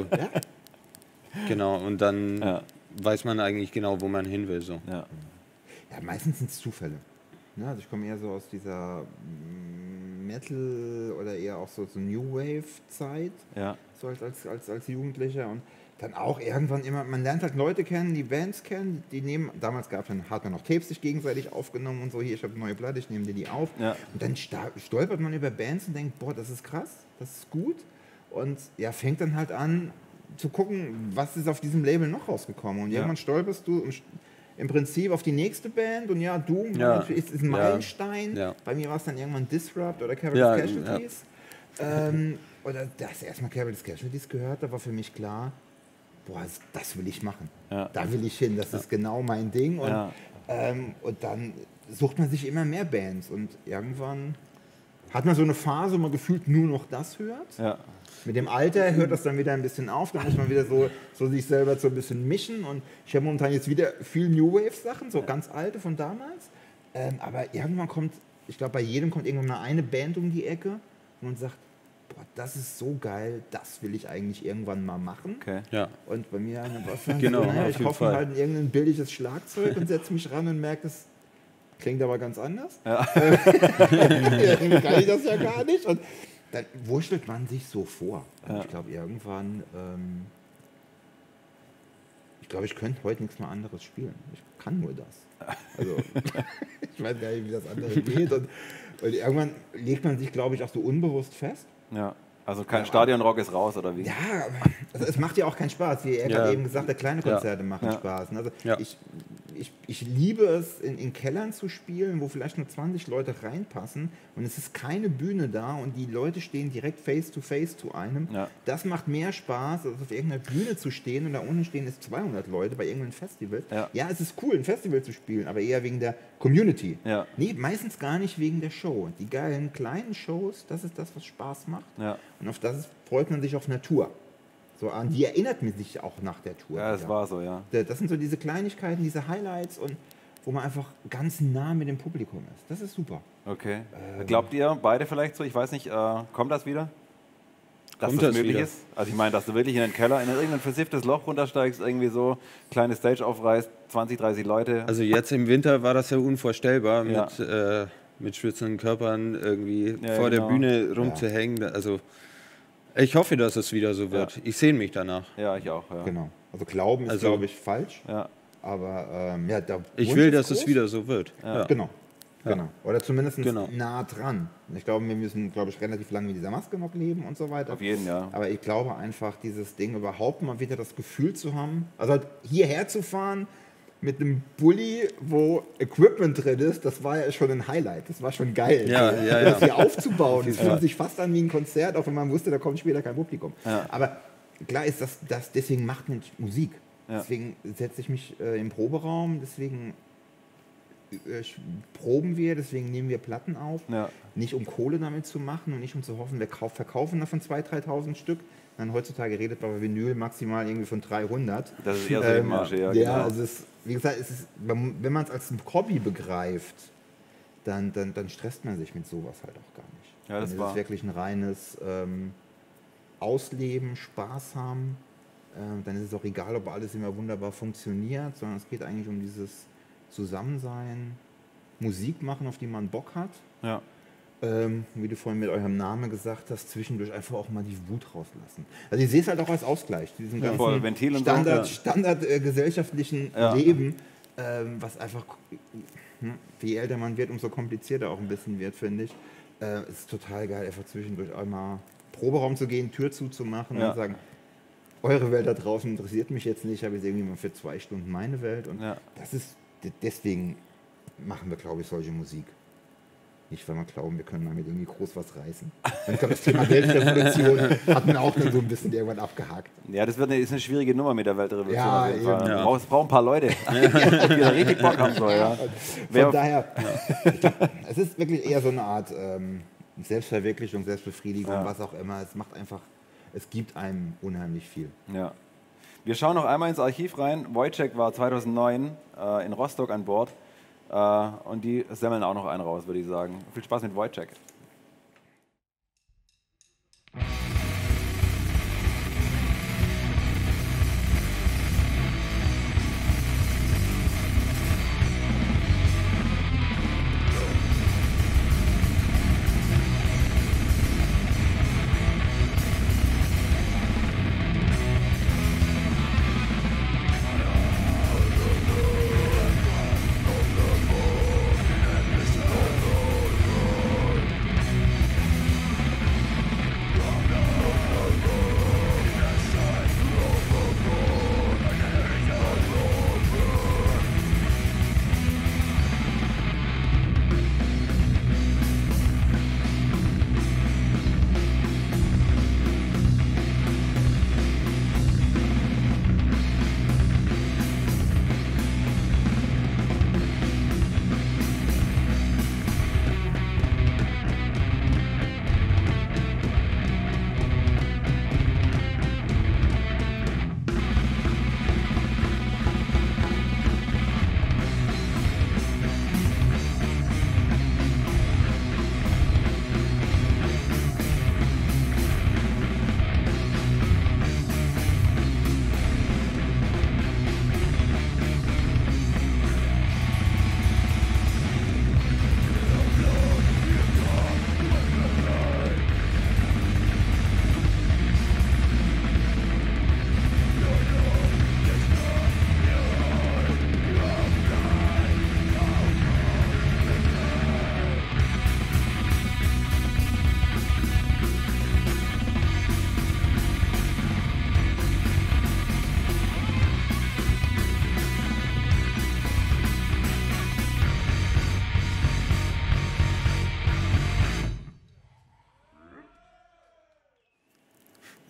genau, und dann ja, weiß man eigentlich genau, wo man hin will. So. ja. ja, meistens sind es Zufälle. Ne? Also ich komme eher so aus dieser mm, Metal oder eher auch so, so New Wave-Zeit, Ja. so als, als, als, als Jugendlicher. Und dann auch irgendwann immer, man lernt halt Leute kennen, die Bands kennen, die nehmen, damals gab es dann, hat man noch Tapes sich gegenseitig aufgenommen und so, hier, ich habe eine neue Platte, ich nehme dir die auf. Ja. Und dann sta- stolpert man über Bands und denkt, boah, das ist krass, das ist gut. Und ja, fängt dann halt an zu gucken, was ist auf diesem Label noch rausgekommen. Und Ja. irgendwann stolperst du im, im Prinzip auf die nächste Band und ja, Doom Ja. ist, ist ein Ja. Meilenstein. Ja. Bei mir war es dann irgendwann Disrupt oder Capital Ja, Casualties. Ähm, oder das erstmal Capital Casualties gehört, da war für mich klar, boah, das, das will ich machen. Ja. Da will ich hin, das ist genau mein Ding. Und, Ja. ähm, und dann sucht man sich immer mehr Bands und irgendwann hat man so eine Phase, wo man gefühlt nur noch das hört. Ja. Mit dem Alter hört das dann wieder ein bisschen auf, dann muss man wieder so, so sich selber so ein bisschen mischen und ich habe momentan jetzt wieder viel New Wave Sachen, so ganz alte von damals, ähm, aber irgendwann kommt, ich glaube bei jedem kommt irgendwann mal eine Band um die Ecke und man sagt, boah, das ist so geil, das will ich eigentlich irgendwann mal machen. Okay. Ja. Und bei mir eine was Genau, so, naja, auf ich jeden kaufe mir Fall. halt irgendein billiges Schlagzeug und setze mich ran und merke, das klingt aber ganz anders. Ja. Irgendwie kann ich das ja gar nicht. Und dann wurschtelt man sich so vor. Und Ja. ich glaube, irgendwann, ähm, ich glaube, ich könnte heute nichts mehr anderes spielen. Ich kann nur das. Also, ich weiß gar nicht, wie das andere geht. Und, und irgendwann legt man sich, glaube ich, auch so unbewusst fest. Ja. Also kein Stadionrock ist raus, oder wie? Ja, aber also es macht ja auch keinen Spaß. Wie er Ja. gerade eben gesagt hat, kleine Ja. Konzerte machen Ja. Spaß. Also Ja. ich, ich, ich liebe es, in, in Kellern zu spielen, wo vielleicht nur zwanzig Leute reinpassen und es ist keine Bühne da und die Leute stehen direkt face to face zu einem. Ja. Das macht mehr Spaß, als auf irgendeiner Bühne zu stehen und da unten stehen es zweihundert Leute bei irgendeinem Festival. Ja. ja, es ist cool, ein Festival zu spielen, aber eher wegen der Community. Ja. Nee, meistens gar nicht wegen der Show. Die geilen kleinen Shows, das ist das, was Spaß macht. Ja. Und auf das freut man sich auf einer Tour. So an die erinnert man sich auch nach der Tour. Ja, das wieder. war so, ja. Das sind so diese Kleinigkeiten, diese Highlights und wo man einfach ganz nah mit dem Publikum ist. Das ist super. Okay. Ähm. Glaubt ihr beide vielleicht so? Ich weiß nicht, äh, kommt das wieder? Dass Kommt das, das möglich wieder? ist? Also ich meine, dass du wirklich in den Keller, in irgendein versifftes Loch runtersteigst, irgendwie so kleine Stage aufreißt, zwanzig, dreißig Leute. Also jetzt im Winter war das ja unvorstellbar, Ja. mit, äh, mit schwitzenden Körpern irgendwie Ja, vor genau. der Bühne rumzuhängen. Also ich hoffe, dass es wieder so wird. Ich sehne mich danach. Ja, ich auch, ja. Genau. Also Glauben ist, Also- glaube ich, falsch. Ja. Aber ähm, ja, der Ich Wunsch will, ist dass es groß. wieder so wird. Ja. Genau. Genau. Oder zumindest Genau. nah dran. Ich glaube, wir müssen, glaube ich, relativ lange mit dieser Maske noch leben und so weiter. Auf jeden, ja. Aber ich glaube einfach, dieses Ding überhaupt mal wieder das Gefühl zu haben, also halt hierher zu fahren mit einem Bulli, wo Equipment drin ist, das war ja schon ein Highlight. Das war schon geil. Ja, So, ja, das ja. hier aufzubauen. Das fühlt sich fast an wie ein Konzert, auch wenn man wusste, da kommt später kein Publikum. Ja. Aber klar ist das, das deswegen macht man Musik. Ja. Deswegen setze ich mich äh, im Proberaum, deswegen äh, proben wir, deswegen nehmen wir Platten auf. Ja. Nicht um Kohle damit zu machen und nicht um zu hoffen, wir kauf, verkaufen davon zweitausend, dreitausend Stück. Dann heutzutage redet man bei Vinyl maximal irgendwie von dreihundert. Das ist eher so die Marge, ja, ja, genau. also es, wie gesagt, es ist, wenn man es als ein Hobby begreift, dann, dann, dann stresst man sich mit sowas halt auch gar nicht. Ja, das dann ist war- es wirklich ein reines ähm, Ausleben, Spaß haben. Ähm, dann ist es auch egal, ob alles immer wunderbar funktioniert, sondern es geht eigentlich um dieses Zusammensein, Musik machen, auf die man Bock hat. Ja. Ähm, wie du vorhin mit eurem Namen gesagt hast, zwischendurch einfach auch mal die Wut rauslassen. Also ich sehe es halt auch als Ausgleich, diesen ganzen voll, Ventil und so, Standard, ja. Standard äh, gesellschaftlichen Ja. Leben, ähm, was einfach, hm, je älter man wird, umso komplizierter auch ein bisschen wird, finde ich. Äh, es ist total geil, einfach zwischendurch einmal Proberaum zu gehen, Tür zuzumachen Ja. und sagen, eure Welt da draußen interessiert mich jetzt nicht, ich habe jetzt irgendwie mal für zwei Stunden meine Welt. Und Ja. das ist, d- deswegen machen wir, glaube ich, solche Musik. Nicht, weil wir glauben, wir können damit irgendwie groß was reißen. Und ich glaube, das Thema Weltrevolution hat man auch dann so ein bisschen irgendwann abgehakt. Ja, das wird eine, ist eine schwierige Nummer mit der Weltrevolution. Ja, auf jeden Fall. eben. Ja. Ja. Brauchst- Es braucht ein paar Leute, die da richtig Bock haben sollen. Ja. Von Wer- daher, ich glaub, es ist wirklich eher so eine Art ähm, Selbstverwirklichung, Selbstbefriedigung, Ja. was auch immer. Es macht einfach, es gibt einem unheimlich viel. Ja. Wir schauen noch einmal ins Archiv rein. Wojciech war zweitausendneun äh, in Rostock an Bord. Äh, und die semmeln auch noch einen raus, würde ich sagen. Viel Spaß mit Wojciech. Thank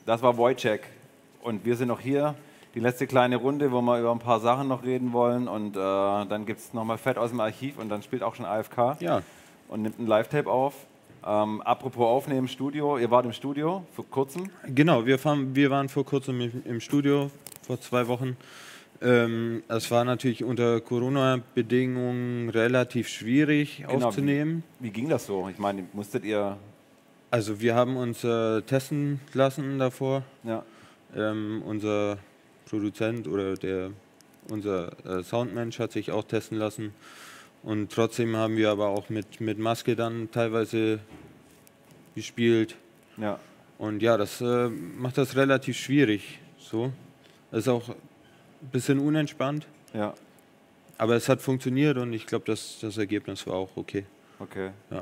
das war Wojciech. Und wir sind noch hier. Die letzte kleine Runde, wo wir über ein paar Sachen noch reden wollen. Und äh, dann gibt es nochmal Fett aus dem Archiv und dann spielt auch schon A F K. Ja. Und nimmt ein Live-Tape auf. Ähm, apropos Aufnehmen, Studio. Ihr wart im Studio vor kurzem. Genau, wir, fahren, wir waren vor kurzem im, im Studio, vor zwei Wochen. Ähm, es war natürlich unter Corona-Bedingungen relativ schwierig Genau, aufzunehmen. Wie, wie ging das so? Ich meine, musstet ihr... Also wir haben uns äh, testen lassen davor. Ja, Ähm, unser Produzent oder der, unser äh, Soundmensch hat sich auch testen lassen. Und trotzdem haben wir aber auch mit, mit Maske dann teilweise gespielt. ja, Und ja, das äh, macht das relativ schwierig. So. Das ist auch ein bisschen unentspannt. ja, Aber es hat funktioniert und ich glaube, das, das Ergebnis war auch okay. okay. Ja.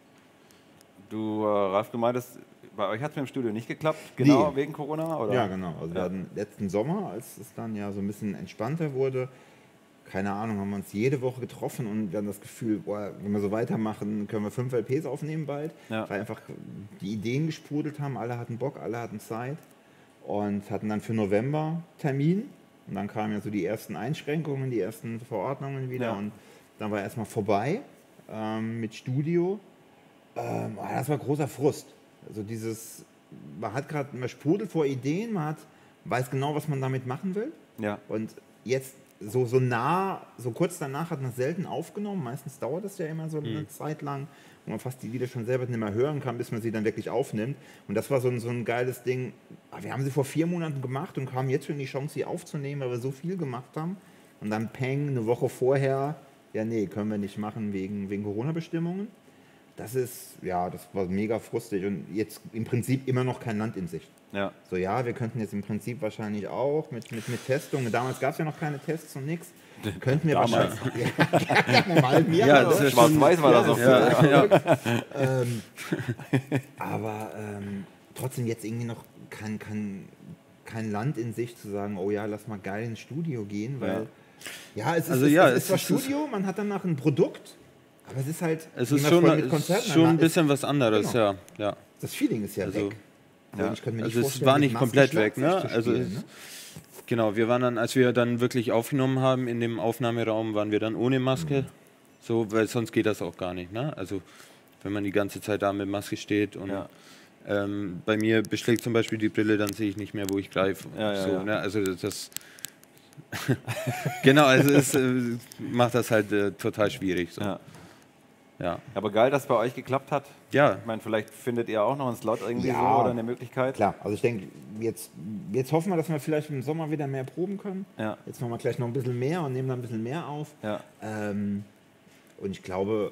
Du, äh, Ralf, du meintest, bei euch hat es mit dem Studio nicht geklappt, genau Nee. wegen Corona? Oder? Ja, genau. Also wir Ja. hatten letzten Sommer, als es dann ja so ein bisschen entspannter wurde, keine Ahnung, haben wir uns jede Woche getroffen und wir hatten das Gefühl, boah, wenn wir so weitermachen, können wir fünf L Ps aufnehmen bald. Ja. Weil einfach die Ideen gesprudelt haben, alle hatten Bock, alle hatten Zeit und hatten dann für November Termin. Und dann kamen ja so die ersten Einschränkungen, die ersten Verordnungen wieder Ja. und dann war erstmal vorbei ähm, mit Studio. Ähm, ah, das war großer Frust. Also dieses, man hat gerade, man sprudelt vor Ideen, man hat, weiß genau, was man damit machen will. Ja, Und jetzt so, so nah, so kurz danach hat man es selten aufgenommen. Meistens dauert das ja immer so eine Mhm. Zeit lang, wo man fast die Lieder schon selber nicht mehr hören kann, bis man sie dann wirklich aufnimmt. Und das war so ein, so ein geiles Ding. Ah, wir haben sie vor vier Monaten gemacht und haben jetzt schon die Chance, sie aufzunehmen, weil wir so viel gemacht haben. Und dann Peng, eine Woche vorher, ja nee, können wir nicht machen wegen, wegen Corona-Bestimmungen. Das ist, ja, das war mega frustig und jetzt im Prinzip immer noch kein Land in Sicht. ja, So, ja, wir könnten jetzt im Prinzip wahrscheinlich auch mit, mit, mit Testungen, damals gab es ja noch keine Tests und nichts, könnten wir Damals. wahrscheinlich, ja, ja, ja, mal mir, Ja, aber- das ist schwarz-weiß war das Ja, auch. Ja, ja. ähm, aber ähm, trotzdem jetzt irgendwie noch kein, kein, kein Land in Sicht zu sagen, oh ja, lass mal geil ins Studio gehen, weil ja, es ist, Also es, ja, es es ist zwar ist- Studio, man hat danach ein Produkt, aber es ist halt, Es wie ist man schon, vorhin mit es Konzerten ist schon ein einmal- bisschen was anderes, Genau. ja. ja. das Feeling ist ja Also, weg. ja. Ich könnte mir nicht Also es vorstellen, war mit nicht Maske komplett weg, ne? Schlagzeug zu Also spielen, es, ne? genau, wir waren dann, als wir dann wirklich aufgenommen haben in dem Aufnahmeraum, waren wir dann ohne Maske. Mhm. So, weil sonst geht das auch gar nicht, ne? Also wenn man die ganze Zeit da mit Maske steht und Ja. ähm, bei mir beschlägt zum Beispiel die Brille, dann sehe ich nicht mehr, wo ich greife. Ja, ja, so, ja. Ne? Also das genau, also es äh, macht das halt äh, total schwierig. So. Ja. Ja. Aber geil, dass es bei euch geklappt hat. ja, Ich meine, vielleicht findet ihr auch noch einen Slot irgendwie Ja. so oder eine Möglichkeit. Klar, also ich denke, jetzt, jetzt hoffen wir, dass wir vielleicht im Sommer wieder mehr proben können. Ja. Jetzt machen wir gleich noch ein bisschen mehr und nehmen dann ein bisschen mehr auf. Ja. Ähm, und ich glaube,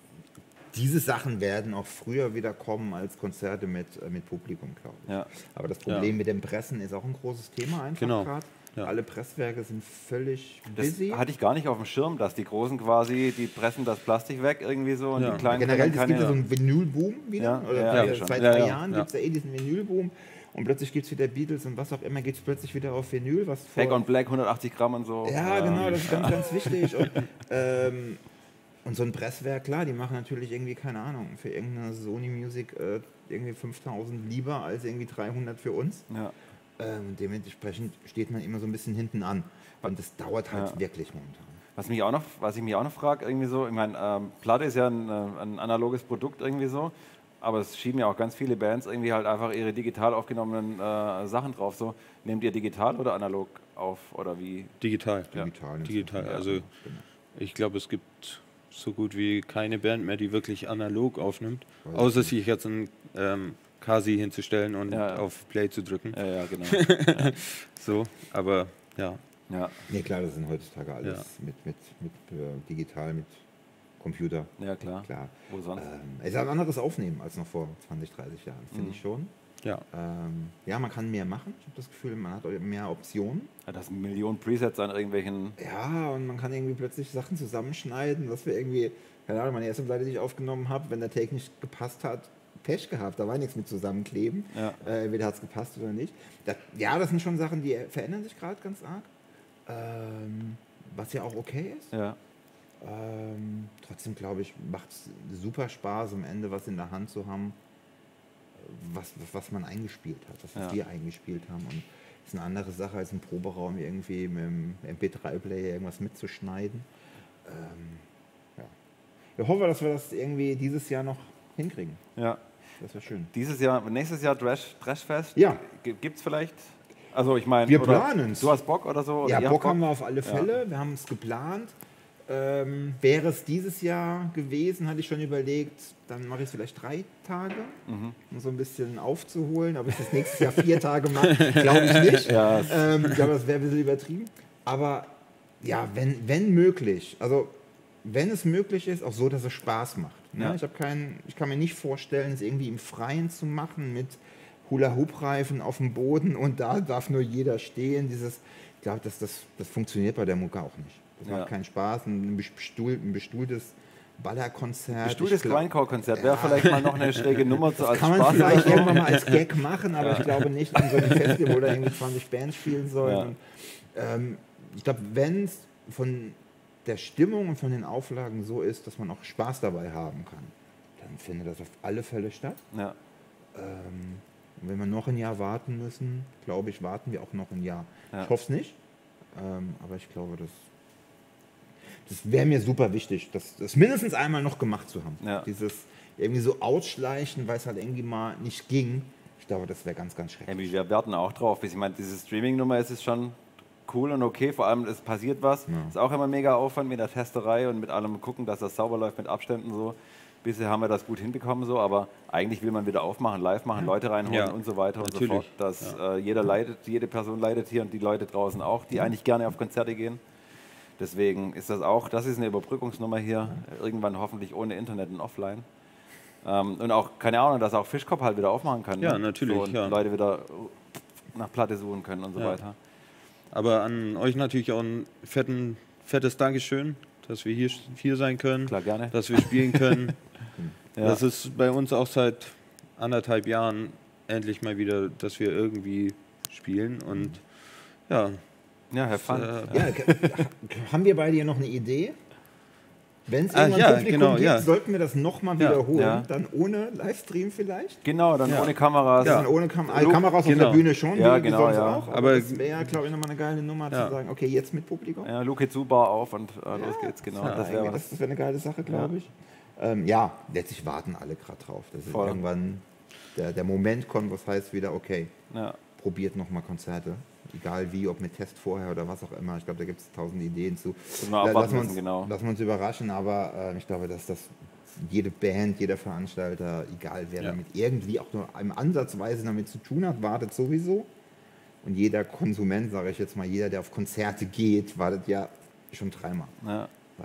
diese Sachen werden auch früher wieder kommen als Konzerte mit, äh, mit Publikum, glaube ich. Ja. Aber das Problem Ja. mit dem Pressen ist auch ein großes Thema einfach Genau. gerade. Ja. Alle Presswerke sind völlig Das busy. hatte ich gar nicht auf dem Schirm, dass die Großen quasi, die pressen das Plastik weg irgendwie so und Ja. die Kleinen Generell, können es gibt ja so keine... einen Vinylboom wieder. Ja, Oder ja, seit- ja, schon. seit Ja, drei ja, Jahren ja. gibt es ja eh diesen Vinylboom. Und plötzlich gibt es wieder Beatles und was auch immer, geht es plötzlich wieder auf Vinyl. Was vor- Back on Black, hundertachtzig Gramm und so. Ja, genau, das ist ganz, ganz wichtig. Und, ähm, und so ein Presswerk, klar, die machen natürlich irgendwie, keine Ahnung, für irgendeine Sony Music äh, irgendwie fünftausend lieber als irgendwie dreihundert für uns. Ja. Ähm, dementsprechend steht man immer so ein bisschen hinten an. Und das dauert halt Ja. wirklich momentan. Was, mich auch noch, was ich mich auch noch frage, irgendwie so, ich meine, ähm, Platte ist ja ein, äh, ein analoges Produkt irgendwie so, aber es schieben ja auch ganz viele Bands irgendwie halt einfach ihre digital aufgenommenen äh, Sachen drauf. So, nehmt ihr digital oder analog auf oder wie? digital. Ja. Digital. Digital. Ja, Also genau. ich glaube, es gibt so gut wie keine Band mehr, die wirklich analog aufnimmt, Weiß außer sich jetzt ein ähm, Kasi hinzustellen und Ja, ja. auf Play zu drücken. Ja, ja, genau. So, aber ja. ja, Nee, klar, das sind heutzutage alles Ja. mit, mit, mit äh, digital, mit Computer. ja, klar. Klar. Wo sonst? Ähm, es ist ein anderes Aufnehmen als noch vor zwanzig, dreißig Jahren, finde Mhm. ich schon. Ja. Ähm, ja, man kann mehr machen. Ich habe das Gefühl, man hat mehr Optionen. Hat das Millionen Presets an irgendwelchen... Ja, und man kann irgendwie plötzlich Sachen zusammenschneiden, was wir irgendwie, keine Ahnung, meine erste Platte, die ich aufgenommen habe, wenn der Take nicht gepasst hat, Pech gehabt. Da war nichts mit zusammenkleben. Ja. Äh, entweder hat es gepasst oder nicht. Das, ja, das sind schon Sachen, die verändern sich gerade ganz arg. Ähm, was ja auch okay ist. Ja, Ähm, trotzdem glaube ich, macht es super Spaß, am Ende was in der Hand zu haben. was, was man eingespielt hat, was Ja. wir eingespielt haben. Und das ist eine andere Sache als im Proberaum irgendwie mit dem M P drei Player irgendwas mitzuschneiden. Ähm, ja. Ich hoffe, dass wir das irgendwie dieses Jahr noch hinkriegen. Ja. Das wäre schön. Dieses Jahr, nächstes Jahr Thrash, Thrashfest? Ja. Gibt es vielleicht? Also ich meine, Wir oder planen's. Du hast Bock oder so? Oder Ja, ihr Bock habt haben wir auf alle Fälle. Wir haben es geplant. Ähm, wäre es dieses Jahr gewesen, hatte ich schon überlegt, dann mache ich es vielleicht drei Tage, Mhm. um so ein bisschen aufzuholen. Ob ich das nächstes Jahr vier Tage mache, glaube ich nicht. Ja. Ähm, ich glaube, das wäre ein bisschen übertrieben. Aber ja, wenn, wenn möglich, also wenn es möglich ist, auch so, dass es Spaß macht. Ne? Ja. Ich, hab keinen, ich kann mir nicht vorstellen, es irgendwie im Freien zu machen mit Hula-Hoop-Reifen auf dem Boden und da darf nur jeder stehen. Dieses, ich glaube, das, das, das funktioniert bei der Mucke auch nicht. Das Ja. macht keinen Spaß. Ein, bestuhl, ein bestuhltes Ballerkonzert. Bestuhltes ich glaub- Grindcore-Konzert wäre vielleicht mal noch eine schräge Nummer zu als kann man Spaß. vielleicht oder so. irgendwann mal als Gag machen, aber ich glaube nicht in so einem Festival, wo da irgendwie zwanzig Bands spielen sollen. Ja. Und, ähm, ich glaube, wenn es von der Stimmung und von den Auflagen so ist, dass man auch Spaß dabei haben kann, dann findet das auf alle Fälle statt. Ja. Ähm, und wenn wir noch ein Jahr warten müssen, glaube ich, warten wir auch noch ein Jahr. Ja. Ich hoffe es nicht, ähm, aber ich glaube, das, das wäre mir super wichtig, das, das mindestens einmal noch gemacht zu haben. Ja. Dieses irgendwie so ausschleichen, weil es halt irgendwie mal nicht ging. Ich glaube, das wäre ganz, ganz schrecklich. Hey, wir warten auch drauf. Ich meine, diese Streaming-Nummer ist es schon cool und okay. Vor allem, es passiert was. Ja. Ist auch immer mega Aufwand mit der Testerei und mit allem gucken, dass das sauber läuft mit Abständen so. Bisher haben wir das gut hinbekommen so, aber eigentlich will man wieder aufmachen, live machen, Leute reinholen Ja, und so weiter und so natürlich. fort. Dass äh, jeder leidet, jede Person leidet hier und die Leute draußen auch, die eigentlich gerne auf Konzerte gehen. Deswegen ist das auch, das ist eine Überbrückungsnummer hier, irgendwann hoffentlich ohne Internet und offline. Ähm, und auch, keine Ahnung, dass auch Fischkopf halt wieder aufmachen kann. Ja, ne? natürlich, So, und ja. Leute wieder nach Platte suchen können und so Ja. weiter. Aber an euch natürlich auch ein fetten, fettes Dankeschön, dass wir hier, hier sein können, Klar, gerne. dass wir spielen können. Ja. Das ist bei uns auch seit anderthalb Jahren endlich mal wieder, dass wir irgendwie spielen und ja. Ja, Herr Fun. äh, Ja, k- haben wir beide hier noch eine Idee? Wenn es Ah, irgendwann ja, Publikum genau, gibt, ja. sollten wir das nochmal Ja, wiederholen. ja. Dann ohne Livestream vielleicht? Genau, dann Ja. ohne Kameras. Dann ohne Kam äh, Lu- Kameras auf genau. der Bühne schon, Ja, wie, wie genau, sonst ja. auch. Aber, Aber- das wäre, glaube ich, nochmal eine geile Nummer Ja. zu sagen, okay, jetzt mit Publikum. Ja, Luke Zubar auf und äh, los geht's, genau. Ja, das das wäre wäre was. das wär eine geile Sache, glaube ich. Ähm, ja, letztlich warten alle gerade drauf. Das ist Voll. irgendwann der, der Moment kommt, was heißt wieder, okay, Ja. probiert nochmal Konzerte. Egal wie, ob mit Test vorher oder was auch immer. Ich glaube, da gibt es tausend Ideen zu. Müssen wir La- abwarten lassen, wir uns, müssen, genau. lassen wir uns überraschen, aber äh, ich glaube, dass das jede Band, jeder Veranstalter, egal wer Ja. damit irgendwie auch nur im Ansatzweise damit zu tun hat, wartet sowieso. Und jeder Konsument, sage ich jetzt mal, jeder, der auf Konzerte geht, wartet ja schon dreimal. Ja. Weil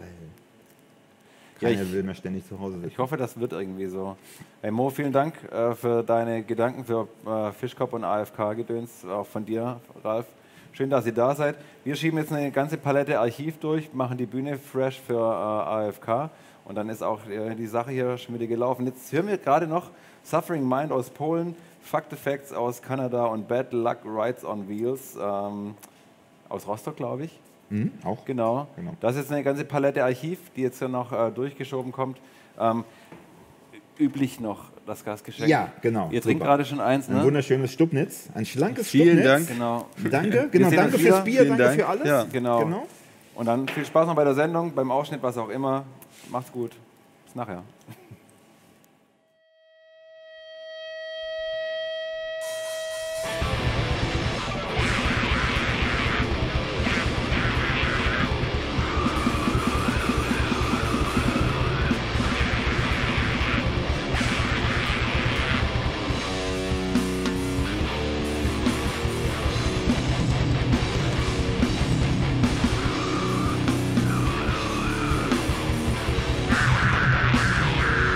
Ja, keiner ich- will mehr ständig zu Hause sitzen. Ich hoffe, das wird irgendwie so. Hey Mo, vielen Dank äh, für deine Gedanken für äh, Fischkopf und A F K-Gedöns, auch von dir, Ralf. Schön, dass ihr da seid. Wir schieben jetzt eine ganze Palette Archiv durch, machen die Bühne fresh für äh, A F K und dann ist auch äh, die Sache hier schon wieder gelaufen. Jetzt hören wir gerade noch Suffering Mind aus Polen, Fact Effects aus Kanada und Bad Luck Rides on Wheels ähm, aus Rostock, glaube ich. Mhm, auch. Genau. Genau. Das ist jetzt eine ganze Palette Archiv, die jetzt hier noch äh, durchgeschoben kommt. Ähm, üblich noch das Gastgeschenk. Ja, genau. Ihr trinkt Super. gerade schon eins, Ein ne? wunderschönes Stubnitz, ein schlankes Vielen Stubnitz. Dank. Genau. Danke, genau, sehen danke uns fürs wieder. Bier, Vielen danke Dank. für alles. Ja. Genau. genau. Und dann viel Spaß noch bei der Sendung, beim Ausschnitt, was auch immer. Macht's gut. Bis nachher. Thank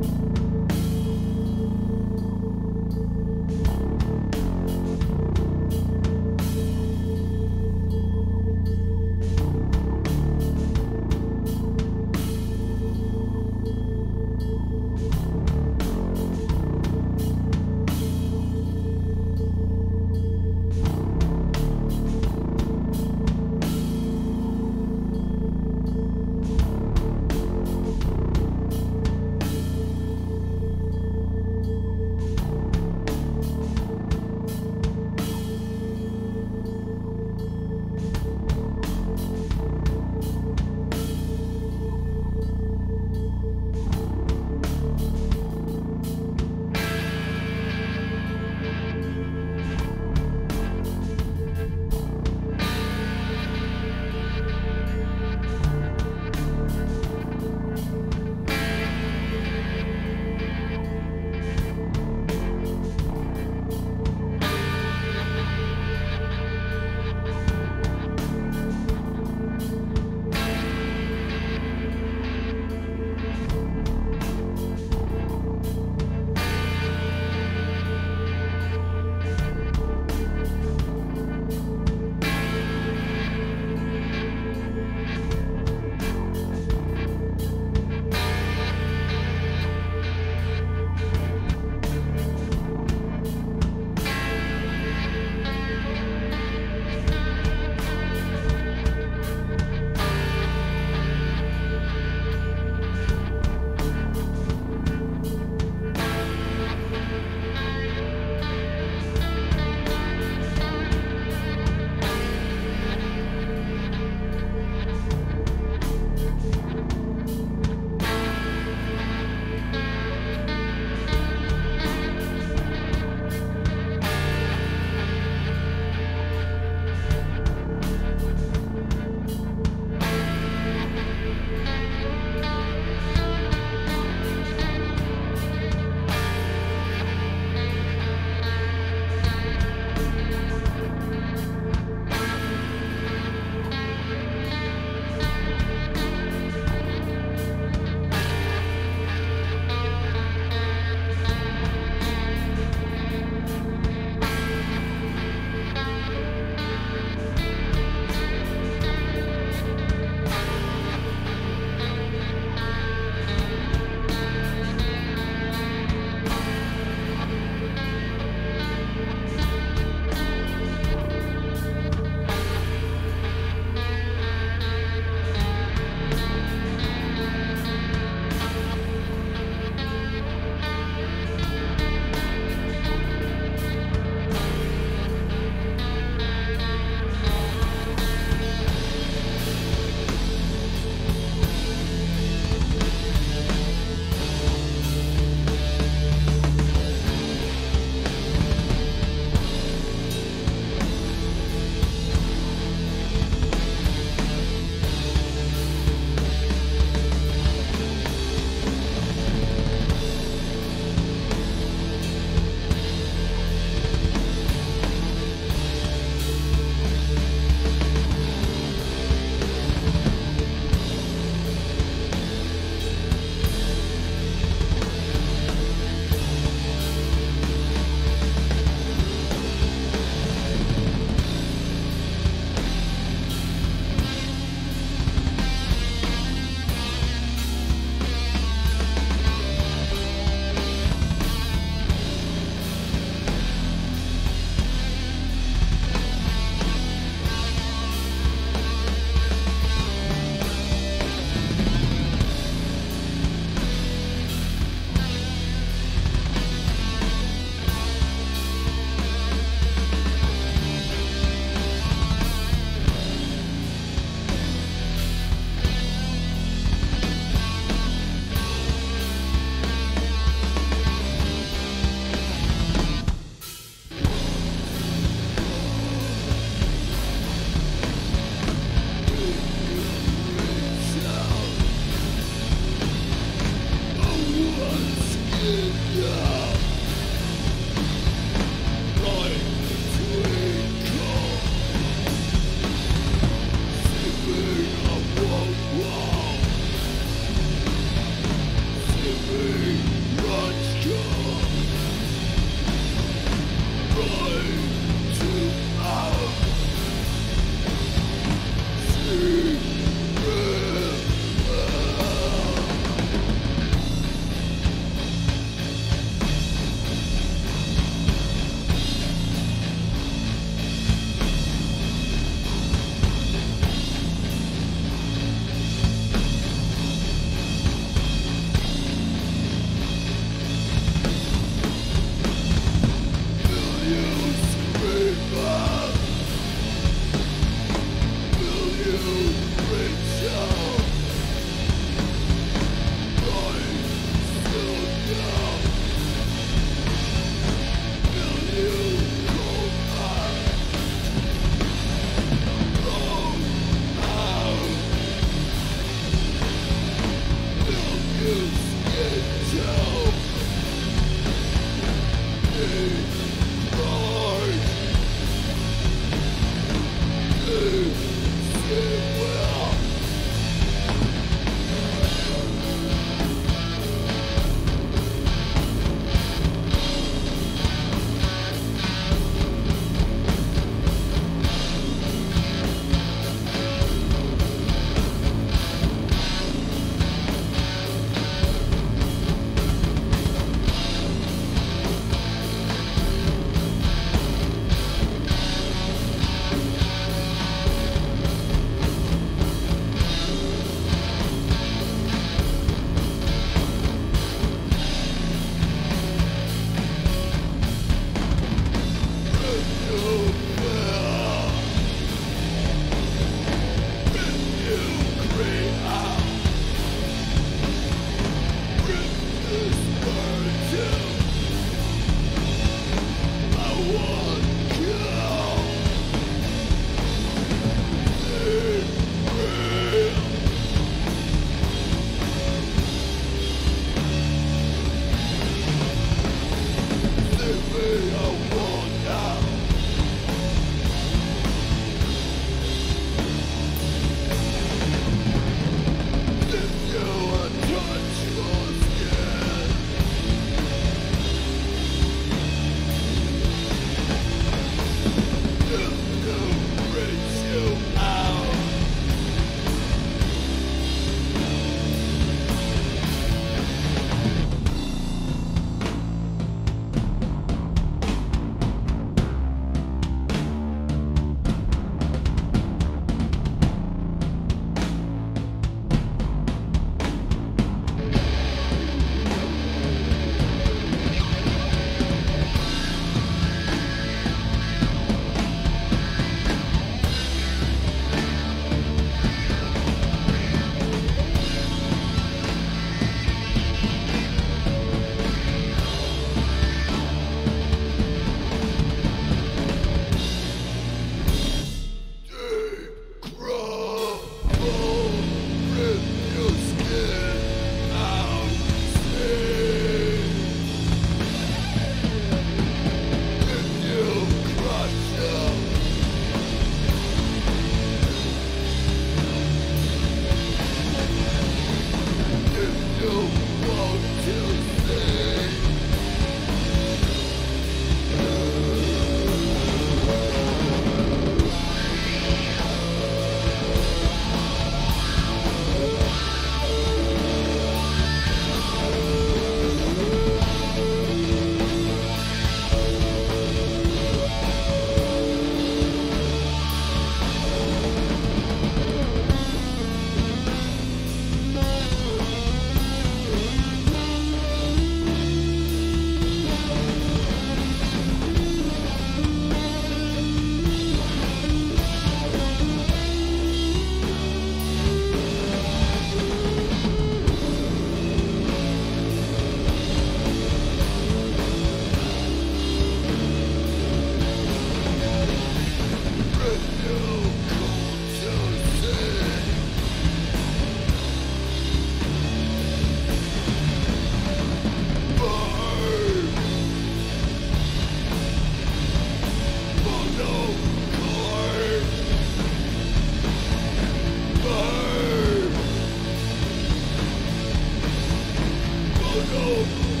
no, no.